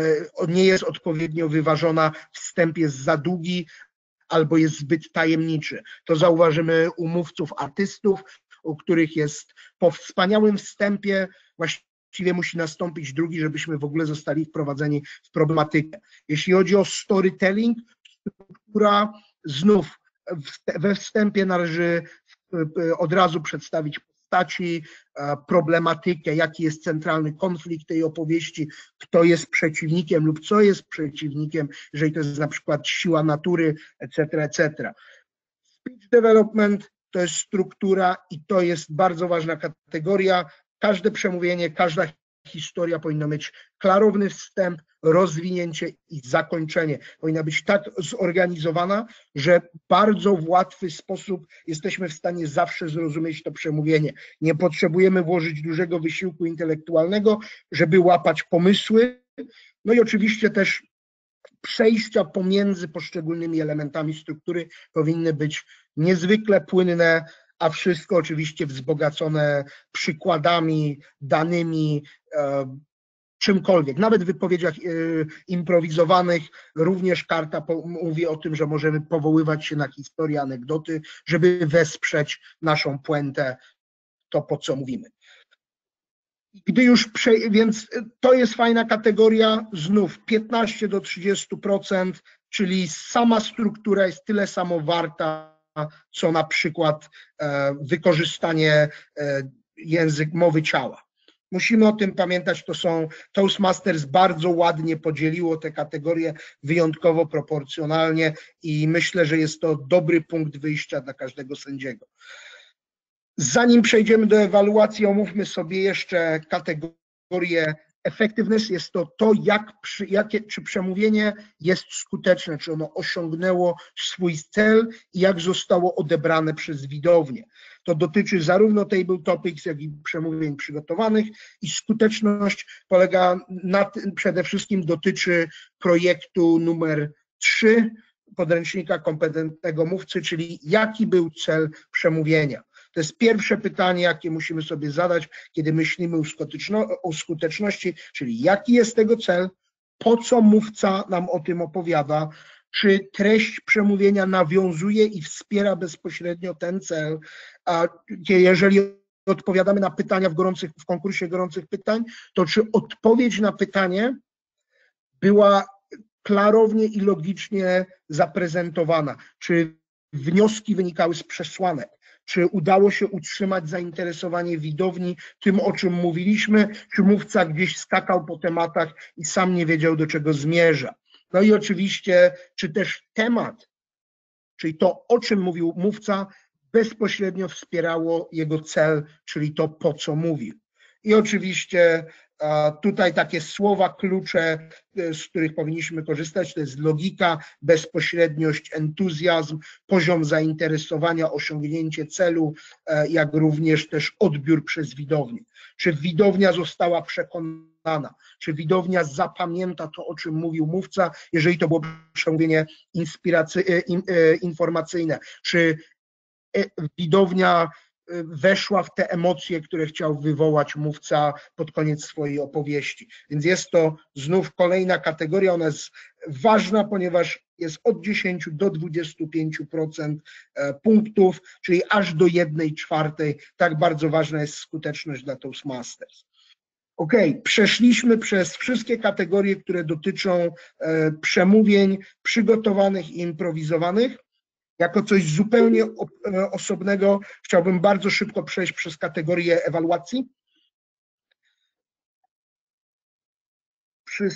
nie jest odpowiednio wyważona, wstęp jest za długi, albo jest zbyt tajemniczy. To zauważymy u mówców artystów, u których jest po wspaniałym wstępie właściwie musi nastąpić drugi, żebyśmy w ogóle zostali wprowadzeni w problematykę. Jeśli chodzi o storytelling, struktura znów we wstępie należy od razu przedstawić postaci, problematykę, jaki jest centralny konflikt tej opowieści, kto jest przeciwnikiem lub co jest przeciwnikiem, jeżeli to jest na przykład siła natury, et cetera, et cetera. Speech development to jest struktura i to jest bardzo ważna kategoria. Każde przemówienie, każda historia powinna mieć klarowny wstęp, rozwinięcie i zakończenie. Powinna być tak zorganizowana, że bardzo w łatwy sposób jesteśmy w stanie zawsze zrozumieć to przemówienie. Nie potrzebujemy włożyć dużego wysiłku intelektualnego, żeby łapać pomysły. No i oczywiście też przejścia pomiędzy poszczególnymi elementami struktury powinny być niezwykle płynne, a wszystko oczywiście wzbogacone przykładami, danymi, e, czymkolwiek. Nawet w wypowiedziach e, improwizowanych również karta po, mówi o tym, że możemy powoływać się na historie, anegdoty, żeby wesprzeć naszą puentę, to po co mówimy. Gdy już, prze, więc to jest fajna kategoria, znów piętnaście do trzydziestu procent, czyli sama struktura jest tyle samo warta, co na przykład e, wykorzystanie e, język mowy ciała. Musimy o tym pamiętać, to są, Toastmasters bardzo ładnie podzieliło te kategorie wyjątkowo proporcjonalnie i myślę, że jest to dobry punkt wyjścia dla każdego sędziego. Zanim przejdziemy do ewaluacji, omówmy sobie jeszcze kategorię effectiveness. Jest to to, jak, jakie, czy przemówienie jest skuteczne, czy ono osiągnęło swój cel i jak zostało odebrane przez widownię. To dotyczy zarówno table topics, jak i przemówień przygotowanych i skuteczność polega na tym, przede wszystkim dotyczy projektu numer trzy podręcznika kompetentnego mówcy, czyli jaki był cel przemówienia. To jest pierwsze pytanie, jakie musimy sobie zadać, kiedy myślimy o skuteczności, czyli jaki jest tego cel, po co mówca nam o tym opowiada, czy treść przemówienia nawiązuje i wspiera bezpośrednio ten cel, a jeżeli odpowiadamy na pytania w, gorących, w konkursie gorących pytań, to czy odpowiedź na pytanie była klarownie i logicznie zaprezentowana, czy wnioski wynikały z przesłanek, czy udało się utrzymać zainteresowanie widowni tym, o czym mówiliśmy, czy mówca gdzieś skakał po tematach i sam nie wiedział, do czego zmierza. No i oczywiście, czy też temat, czyli to, o czym mówił mówca, bezpośrednio wspierało jego cel, czyli to, po co mówił. I oczywiście Tutaj takie słowa klucze, z których powinniśmy korzystać, to jest logika, bezpośredniość, entuzjazm, poziom zainteresowania, osiągnięcie celu, jak również też odbiór przez widownię. Czy widownia została przekonana, czy widownia zapamięta to, o czym mówił mówca, jeżeli to było przemówienie informacyjne, czy widownia weszła w te emocje, które chciał wywołać mówca pod koniec swojej opowieści. Więc jest to znów kolejna kategoria, ona jest ważna, ponieważ jest od dziesięciu do dwudziestu pięciu procent punktów, czyli aż do jednej czwartej. Tak bardzo ważna jest skuteczność dla Toastmasters. Ok, przeszliśmy przez wszystkie kategorie, które dotyczą przemówień przygotowanych i improwizowanych. Jako coś zupełnie osobnego chciałbym bardzo szybko przejść przez kategorię ewaluacji. Przy...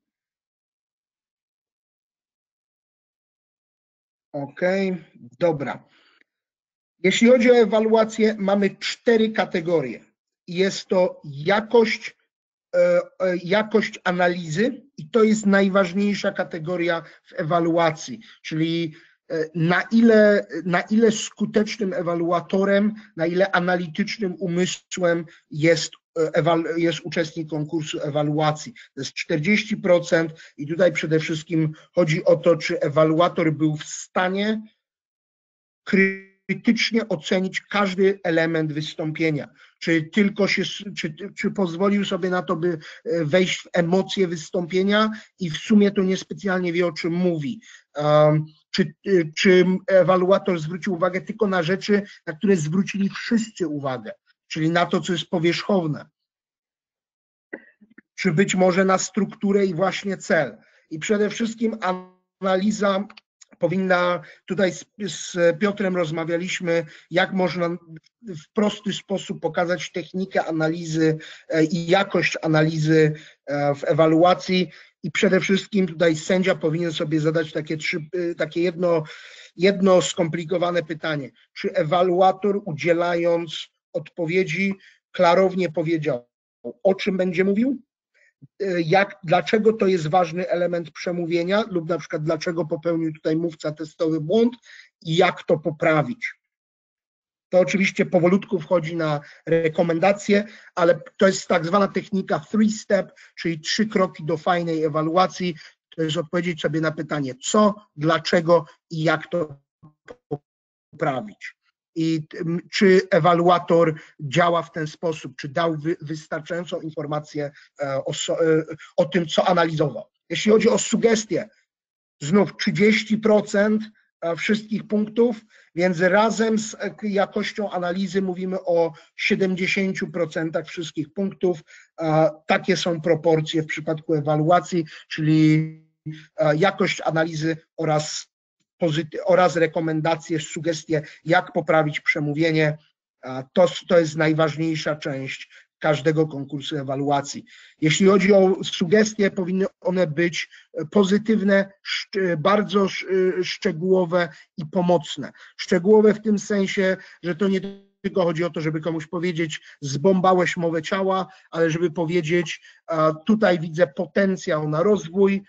Ok, dobra. Jeśli chodzi o ewaluację, mamy cztery kategorie. Jest to jakość, jakość analizy i to jest najważniejsza kategoria w ewaluacji, czyli na ile, na ile skutecznym ewaluatorem, na ile analitycznym umysłem jest, jest uczestnik konkursu ewaluacji. To jest czterdzieści procent i tutaj przede wszystkim chodzi o to, czy ewaluator był w stanie krytycznie ocenić każdy element wystąpienia. Czy tylko się, czy, czy pozwolił sobie na to, by wejść w emocje wystąpienia i w sumie to niespecjalnie wie, o czym mówi. Um, Czy, czy ewaluator zwrócił uwagę tylko na rzeczy, na które zwrócili wszyscy uwagę, czyli na to, co jest powierzchowne, czy być może na strukturę i właśnie cel. I przede wszystkim analiza powinna, tutaj z, z Piotrem rozmawialiśmy, jak można w prosty sposób pokazać technikę analizy i jakość analizy w ewaluacji. I przede wszystkim tutaj sędzia powinien sobie zadać takie, trzy, takie jedno, jedno skomplikowane pytanie. Czy ewaluator, udzielając odpowiedzi, klarownie powiedział, o czym będzie mówił? Jak, dlaczego to jest ważny element przemówienia lub na przykład dlaczego popełnił tutaj mówca testowy błąd i jak to poprawić? To oczywiście powolutku wchodzi na rekomendacje, ale to jest tak zwana technika three step, czyli trzy kroki do fajnej ewaluacji. To jest odpowiedzieć sobie na pytanie co, dlaczego i jak to poprawić. I czy ewaluator działa w ten sposób, czy dał wy, wystarczającą informację o, o tym, co analizował. Jeśli chodzi o sugestie, znów trzydzieści procent wszystkich punktów, więc razem z jakością analizy mówimy o siedemdziesięciu procentach wszystkich punktów. Takie są proporcje w przypadku ewaluacji, czyli jakość analizy oraz, oraz rekomendacje, sugestie, jak poprawić przemówienie. To, to jest najważniejsza część każdego konkursu ewaluacji. Jeśli chodzi o sugestie, powinny one być pozytywne, bardzo szczegółowe i pomocne. Szczegółowe w tym sensie, że to nie tylko chodzi o to, żeby komuś powiedzieć, zbombałeś mowę ciała, ale żeby powiedzieć, tutaj widzę potencjał na rozwój,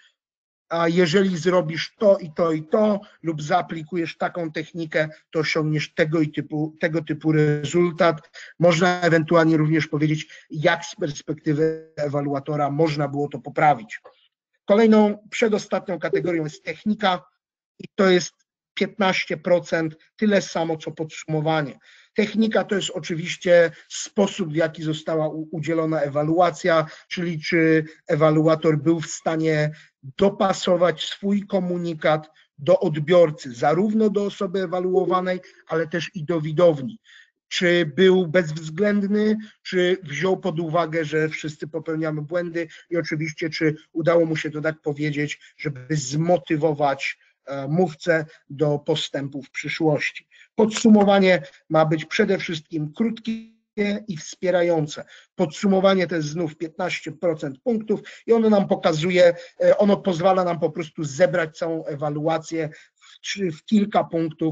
a jeżeli zrobisz to i to i to lub zaaplikujesz taką technikę, to osiągniesz tego i typu, tego typu rezultat. Można ewentualnie również powiedzieć, jak z perspektywy ewaluatora można było to poprawić. Kolejną, przedostatnią kategorią jest technika i to jest piętnaście procent, tyle samo co podsumowanie. Technika to jest oczywiście sposób, w jaki została udzielona ewaluacja, czyli czy ewaluator był w stanie dopasować swój komunikat do odbiorcy, zarówno do osoby ewaluowanej, ale też i do widowni. Czy był bezwzględny, czy wziął pod uwagę, że wszyscy popełniamy błędy i oczywiście, czy udało mu się to tak powiedzieć, żeby zmotywować mówcę do postępu w przyszłości. Podsumowanie ma być przede wszystkim krótkie i wspierające. Podsumowanie to jest znów piętnaście procent punktów i ono nam pokazuje, ono pozwala nam po prostu zebrać całą ewaluację w, w kilka punktów,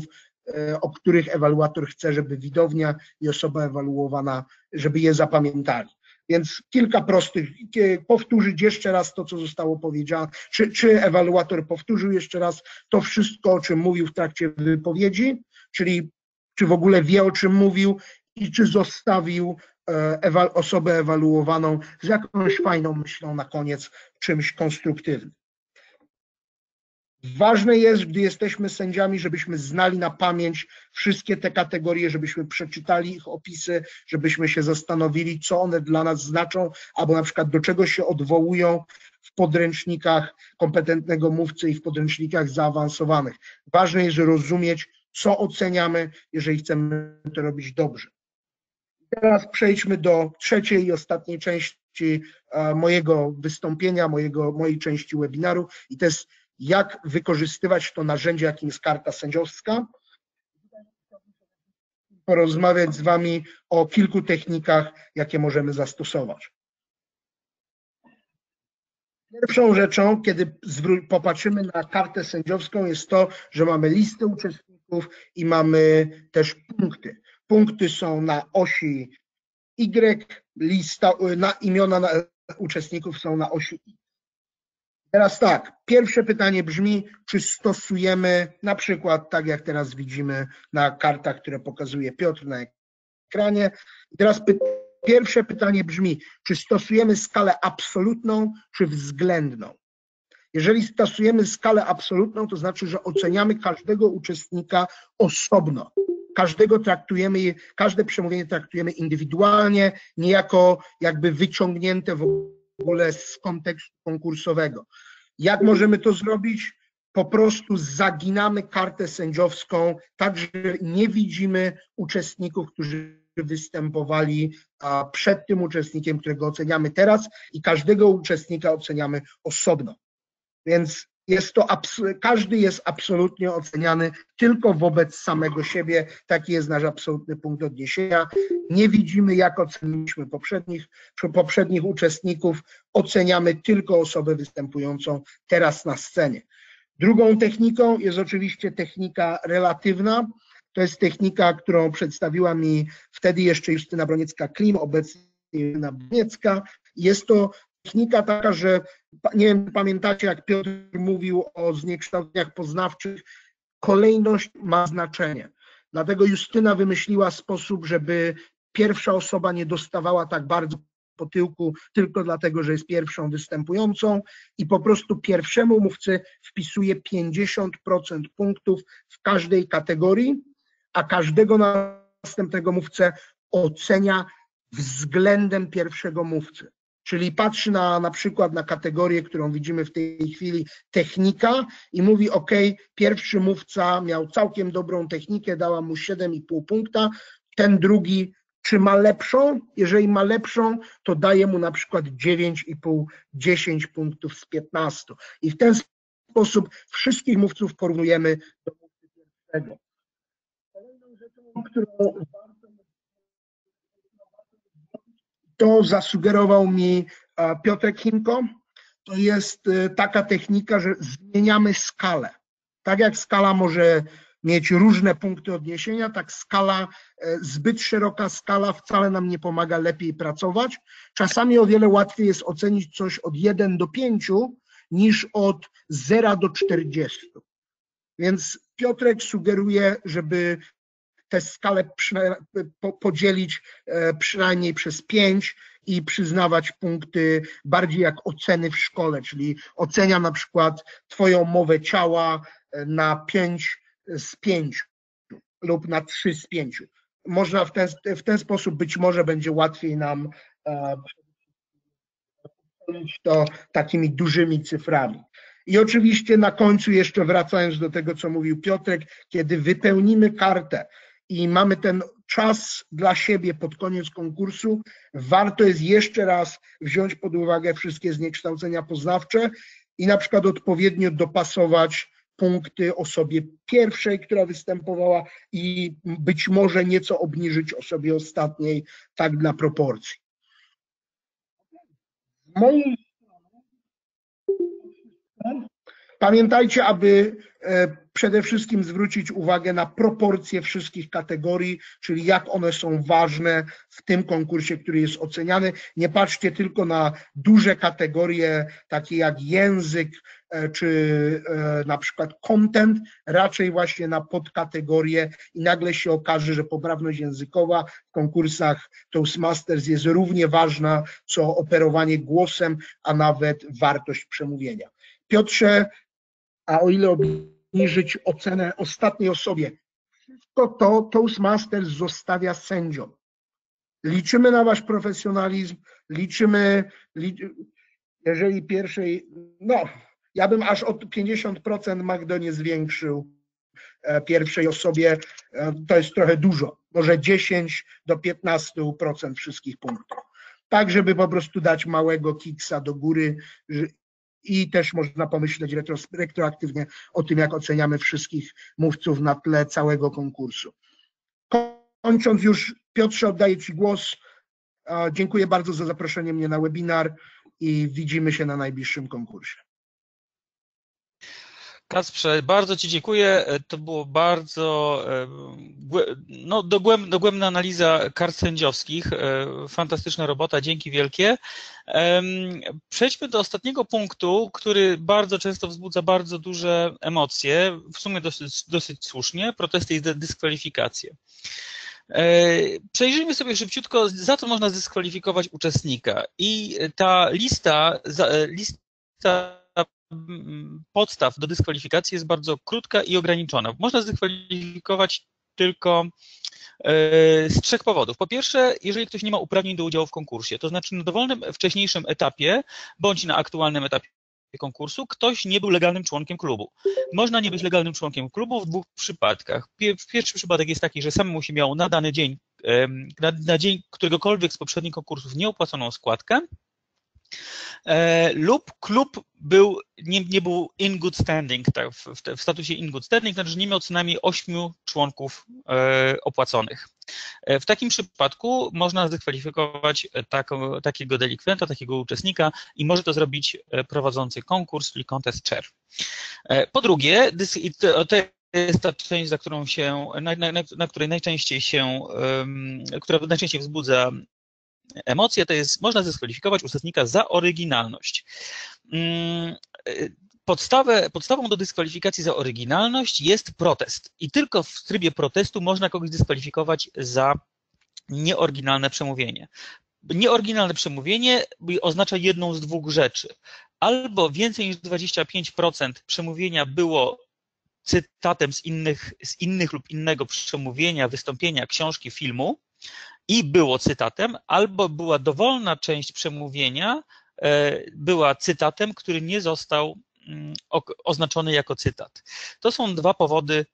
o których ewaluator chce, żeby widownia i osoba ewaluowana, żeby je zapamiętali. Więc kilka prostych, powtórzyć jeszcze raz to, co zostało powiedziane, czy, czy ewaluator powtórzył jeszcze raz to wszystko, o czym mówił w trakcie wypowiedzi, czyli czy w ogóle wie, o czym mówił i czy zostawił ewa- osobę ewaluowaną z jakąś fajną myślą na koniec, czymś konstruktywnym. Ważne jest, gdy jesteśmy sędziami, żebyśmy znali na pamięć wszystkie te kategorie, żebyśmy przeczytali ich opisy, żebyśmy się zastanowili, co one dla nas znaczą, albo na przykład do czego się odwołują w podręcznikach kompetentnego mówcy i w podręcznikach zaawansowanych. Ważne jest rozumieć, co oceniamy, jeżeli chcemy to robić dobrze. Teraz przejdźmy do trzeciej i ostatniej części mojego wystąpienia, mojego, mojej części webinaru i to jest jak wykorzystywać to narzędzie, jakim jest karta sędziowska. Porozmawiać z Wami o kilku technikach, jakie możemy zastosować. Pierwszą rzeczą, kiedy popatrzymy na kartę sędziowską, jest to, że mamy listę uczestników i mamy też punkty. Punkty są na osi Y, lista, na imiona na uczestników są na osi X. Teraz tak, pierwsze pytanie brzmi, czy stosujemy, na przykład tak jak teraz widzimy na kartach, które pokazuje Piotr na ekranie. I teraz py pierwsze pytanie brzmi, czy stosujemy skalę absolutną, czy względną? Jeżeli stosujemy skalę absolutną, to znaczy, że oceniamy każdego uczestnika osobno. Każdego traktujemy, każde przemówienie traktujemy indywidualnie, niejako jakby wyciągnięte w ogóle z kontekstu konkursowego. Jak możemy to zrobić? Po prostu zaginamy kartę sędziowską, tak że nie widzimy uczestników, którzy występowali przed tym uczestnikiem, którego oceniamy teraz i każdego uczestnika oceniamy osobno. Więc jest to, każdy jest absolutnie oceniany tylko wobec samego siebie. Taki jest nasz absolutny punkt odniesienia. Nie widzimy, jak oceniliśmy poprzednich, poprzednich uczestników. Oceniamy tylko osobę występującą teraz na scenie. Drugą techniką jest oczywiście technika relatywna. To jest technika, którą przedstawiła mi wtedy jeszcze Justyna Broniecka-Klim, obecnie Justyna Broniecka. Jest to technika taka, że nie wiem, pamiętacie, jak Piotr mówił o zniekształceniach poznawczych, kolejność ma znaczenie. Dlatego Justyna wymyśliła sposób, żeby pierwsza osoba nie dostawała tak bardzo po tyłku tylko dlatego, że jest pierwszą występującą i po prostu pierwszemu mówcy wpisuje pięćdziesiąt procent punktów w każdej kategorii, a każdego następnego mówcę ocenia względem pierwszego mówcy. Czyli patrzy na, na przykład na kategorię, którą widzimy w tej chwili, technika i mówi, ok, pierwszy mówca miał całkiem dobrą technikę, dała mu siedem i pół punkta, ten drugi, czy ma lepszą? Jeżeli ma lepszą, to daje mu na przykład dziewięć i pół, dziesięć punktów z piętnastu. I w ten sposób wszystkich mówców porównujemy do mówcy pierwszego. Kolejną rzeczą, którą to zasugerował mi Piotrek Chimko, to jest taka technika, że zmieniamy skalę. Tak jak skala może mieć różne punkty odniesienia, tak skala, zbyt szeroka skala wcale nam nie pomaga lepiej pracować. Czasami o wiele łatwiej jest ocenić coś od jeden do pięciu niż od zera do czterdziestu. Więc Piotrek sugeruje, żeby tę skalę podzielić przynajmniej przez pięć i przyznawać punkty bardziej jak oceny w szkole, czyli oceniam na przykład Twoją mowę ciała na pięć z pięciu lub na trzy z pięciu. Można w ten, w ten sposób być może będzie łatwiej nam ocenić to takimi dużymi cyframi. I oczywiście na końcu jeszcze wracając do tego, co mówił Piotrek, kiedy wypełnimy kartę i mamy ten czas dla siebie pod koniec konkursu, warto jest jeszcze raz wziąć pod uwagę wszystkie zniekształcenia poznawcze i na przykład odpowiednio dopasować punkty osobie pierwszej, która występowała i być może nieco obniżyć osobie ostatniej, tak dla proporcji. Z mojej strony Pamiętajcie, aby przede wszystkim zwrócić uwagę na proporcje wszystkich kategorii, czyli jak one są ważne w tym konkursie, który jest oceniany. Nie patrzcie tylko na duże kategorie, takie jak język czy na przykład content, raczej właśnie na podkategorie i nagle się okaże, że poprawność językowa w konkursach Toastmasters jest równie ważna, co operowanie głosem, a nawet wartość przemówienia. Piotrze, a o ile obniżyć ocenę ostatniej osobie, wszystko to Toastmasters zostawia sędziom. Liczymy na wasz profesjonalizm, liczymy, jeżeli pierwszej, no, ja bym aż o pięćdziesiąt procent Magdo nie zwiększył pierwszej osobie, to jest trochę dużo, może dziesięć do piętnastu procent wszystkich punktów. Tak, żeby po prostu dać małego kiksa do góry. I też można pomyśleć retroaktywnie o tym, jak oceniamy wszystkich mówców na tle całego konkursu. Kończąc już, Piotrze, oddaję ci głos. Dziękuję bardzo za zaproszenie mnie na webinar i widzimy się na najbliższym konkursie. Kacprze, bardzo ci dziękuję. To było bardzo no, dogłębna, dogłębna analiza kart sędziowskich. Fantastyczna robota, dzięki wielkie. Przejdźmy do ostatniego punktu, który bardzo często wzbudza bardzo duże emocje, w sumie dosyć, dosyć słusznie, protesty i dyskwalifikacje. Przejrzyjmy sobie szybciutko, za co można zdyskwalifikować uczestnika. I ta lista, lista podstaw do dyskwalifikacji jest bardzo krótka i ograniczona. Można zdyskwalifikować tylko z trzech powodów. Po pierwsze, jeżeli ktoś nie ma uprawnień do udziału w konkursie, to znaczy na dowolnym wcześniejszym etapie bądź na aktualnym etapie konkursu ktoś nie był legalnym członkiem klubu. Można nie być legalnym członkiem klubu w dwóch przypadkach. Pierwszy przypadek jest taki, że sam musi miał na dany dzień, na, na dzień któregokolwiek z poprzednich konkursów nieopłaconą składkę, E, lub klub był, nie, nie był in good standing, tak, w, w statusie in good standing, znaczy, że nie miał co najmniej ośmiu członków e, opłaconych. E, w takim przypadku można zdyskwalifikować taką, takiego delikwenta, takiego uczestnika i może to zrobić prowadzący konkurs, czyli contest chair. E, po drugie, i to, to jest ta część, za którą się, na, na, na której najczęściej się, um, która najczęściej wzbudza emocje, to jest, można zdyskwalifikować uczestnika za oryginalność. Podstawę, podstawą do dyskwalifikacji za oryginalność jest protest i tylko w trybie protestu można kogoś dyskwalifikować za nieoryginalne przemówienie. Nieoryginalne przemówienie oznacza jedną z dwóch rzeczy. Albo więcej niż dwadzieścia pięć procent przemówienia było cytatem z innych, z innych lub innego przemówienia, wystąpienia, książki, filmu, i było cytatem, albo była dowolna część przemówienia, była cytatem, który nie został oznaczony jako cytat. To są dwa powody,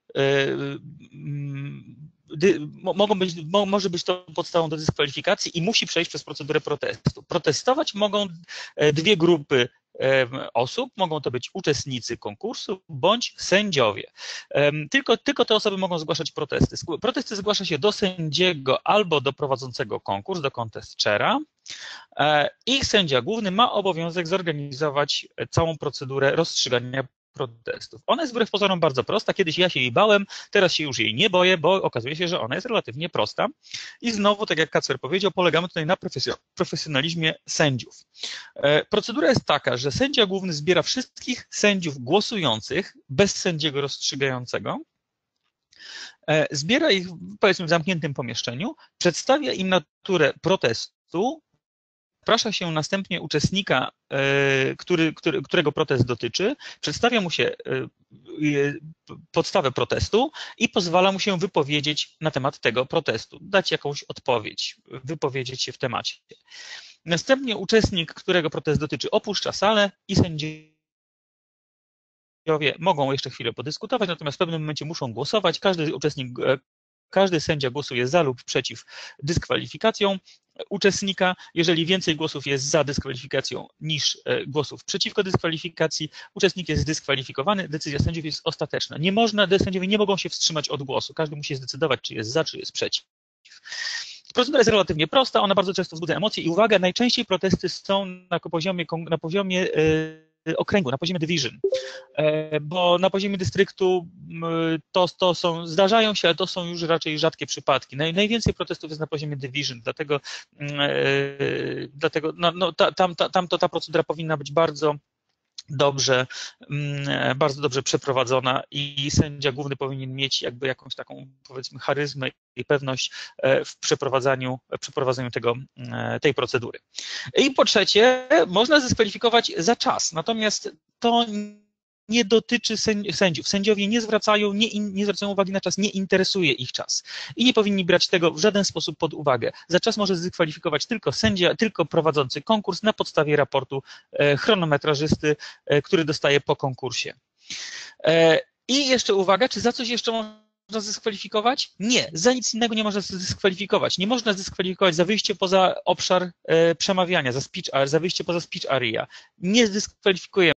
mogą być, może być to podstawą do dyskwalifikacji i musi przejść przez procedurę protestu. Protestować mogą dwie grupy osób, mogą to być uczestnicy konkursu bądź sędziowie. Tylko, tylko te osoby mogą zgłaszać protesty. Protesty zgłasza się do sędziego albo do prowadzącego konkurs, do contest chaira. Ich sędzia główny ma obowiązek zorganizować całą procedurę rozstrzygania protestów. Ona jest wbrew pozorom bardzo prosta. Kiedyś ja się jej bałem, teraz się już jej nie boję, bo okazuje się, że ona jest relatywnie prosta. I znowu, tak jak Kacper powiedział, polegamy tutaj na profesjonalizmie sędziów. Procedura jest taka, że sędzia główny zbiera wszystkich sędziów głosujących bez sędziego rozstrzygającego, zbiera ich, powiedzmy, w zamkniętym pomieszczeniu, przedstawia im naturę protestu, zaprasza się następnie uczestnika, który, który, którego protest dotyczy, przedstawia mu się podstawę protestu i pozwala mu się wypowiedzieć na temat tego protestu, dać jakąś odpowiedź, wypowiedzieć się w temacie. Następnie uczestnik, którego protest dotyczy, opuszcza salę i sędziowie mogą jeszcze chwilę podyskutować, natomiast w pewnym momencie muszą głosować. Każdy uczestnik, każdy sędzia głosuje za lub przeciw dyskwalifikacją uczestnika. Jeżeli więcej głosów jest za dyskwalifikacją niż głosów przeciwko dyskwalifikacji, uczestnik jest dyskwalifikowany, decyzja sędziów jest ostateczna. Nie można, sędziowie nie mogą się wstrzymać od głosu. Każdy musi zdecydować, czy jest za, czy jest przeciw. Procedura jest relatywnie prosta, ona bardzo często wzbudza emocje i uwaga, najczęściej protesty są na poziomie, na poziomie okręgu, na poziomie division, bo na poziomie dystryktu to, to są, zdarzają się, ale to są już raczej rzadkie przypadki. Naj, najwięcej protestów jest na poziomie division, dlatego, dlatego no, no, ta, tam, ta, tam to ta procedura powinna być bardzo dobrze, bardzo dobrze przeprowadzona i sędzia główny powinien mieć jakby jakąś taką, powiedzmy, charyzmę i pewność w przeprowadzaniu, w przeprowadzaniu tego, tej procedury. I po trzecie, można dyskwalifikować za czas, natomiast to nie dotyczy sędziów. Sędziowie nie zwracają, nie, in, nie zwracają uwagi na czas, nie interesuje ich czas i nie powinni brać tego w żaden sposób pod uwagę. Za czas może zdyskwalifikować tylko sędzia, tylko prowadzący konkurs na podstawie raportu e, chronometrażysty, e, który dostaje po konkursie. E, I jeszcze uwaga, czy za coś jeszcze można zdyskwalifikować? Nie, za nic innego nie można zdyskwalifikować. Nie można zdyskwalifikować za wyjście poza obszar e, przemawiania, za speech, za wyjście poza speech area. Nie zdyskwalifikujemy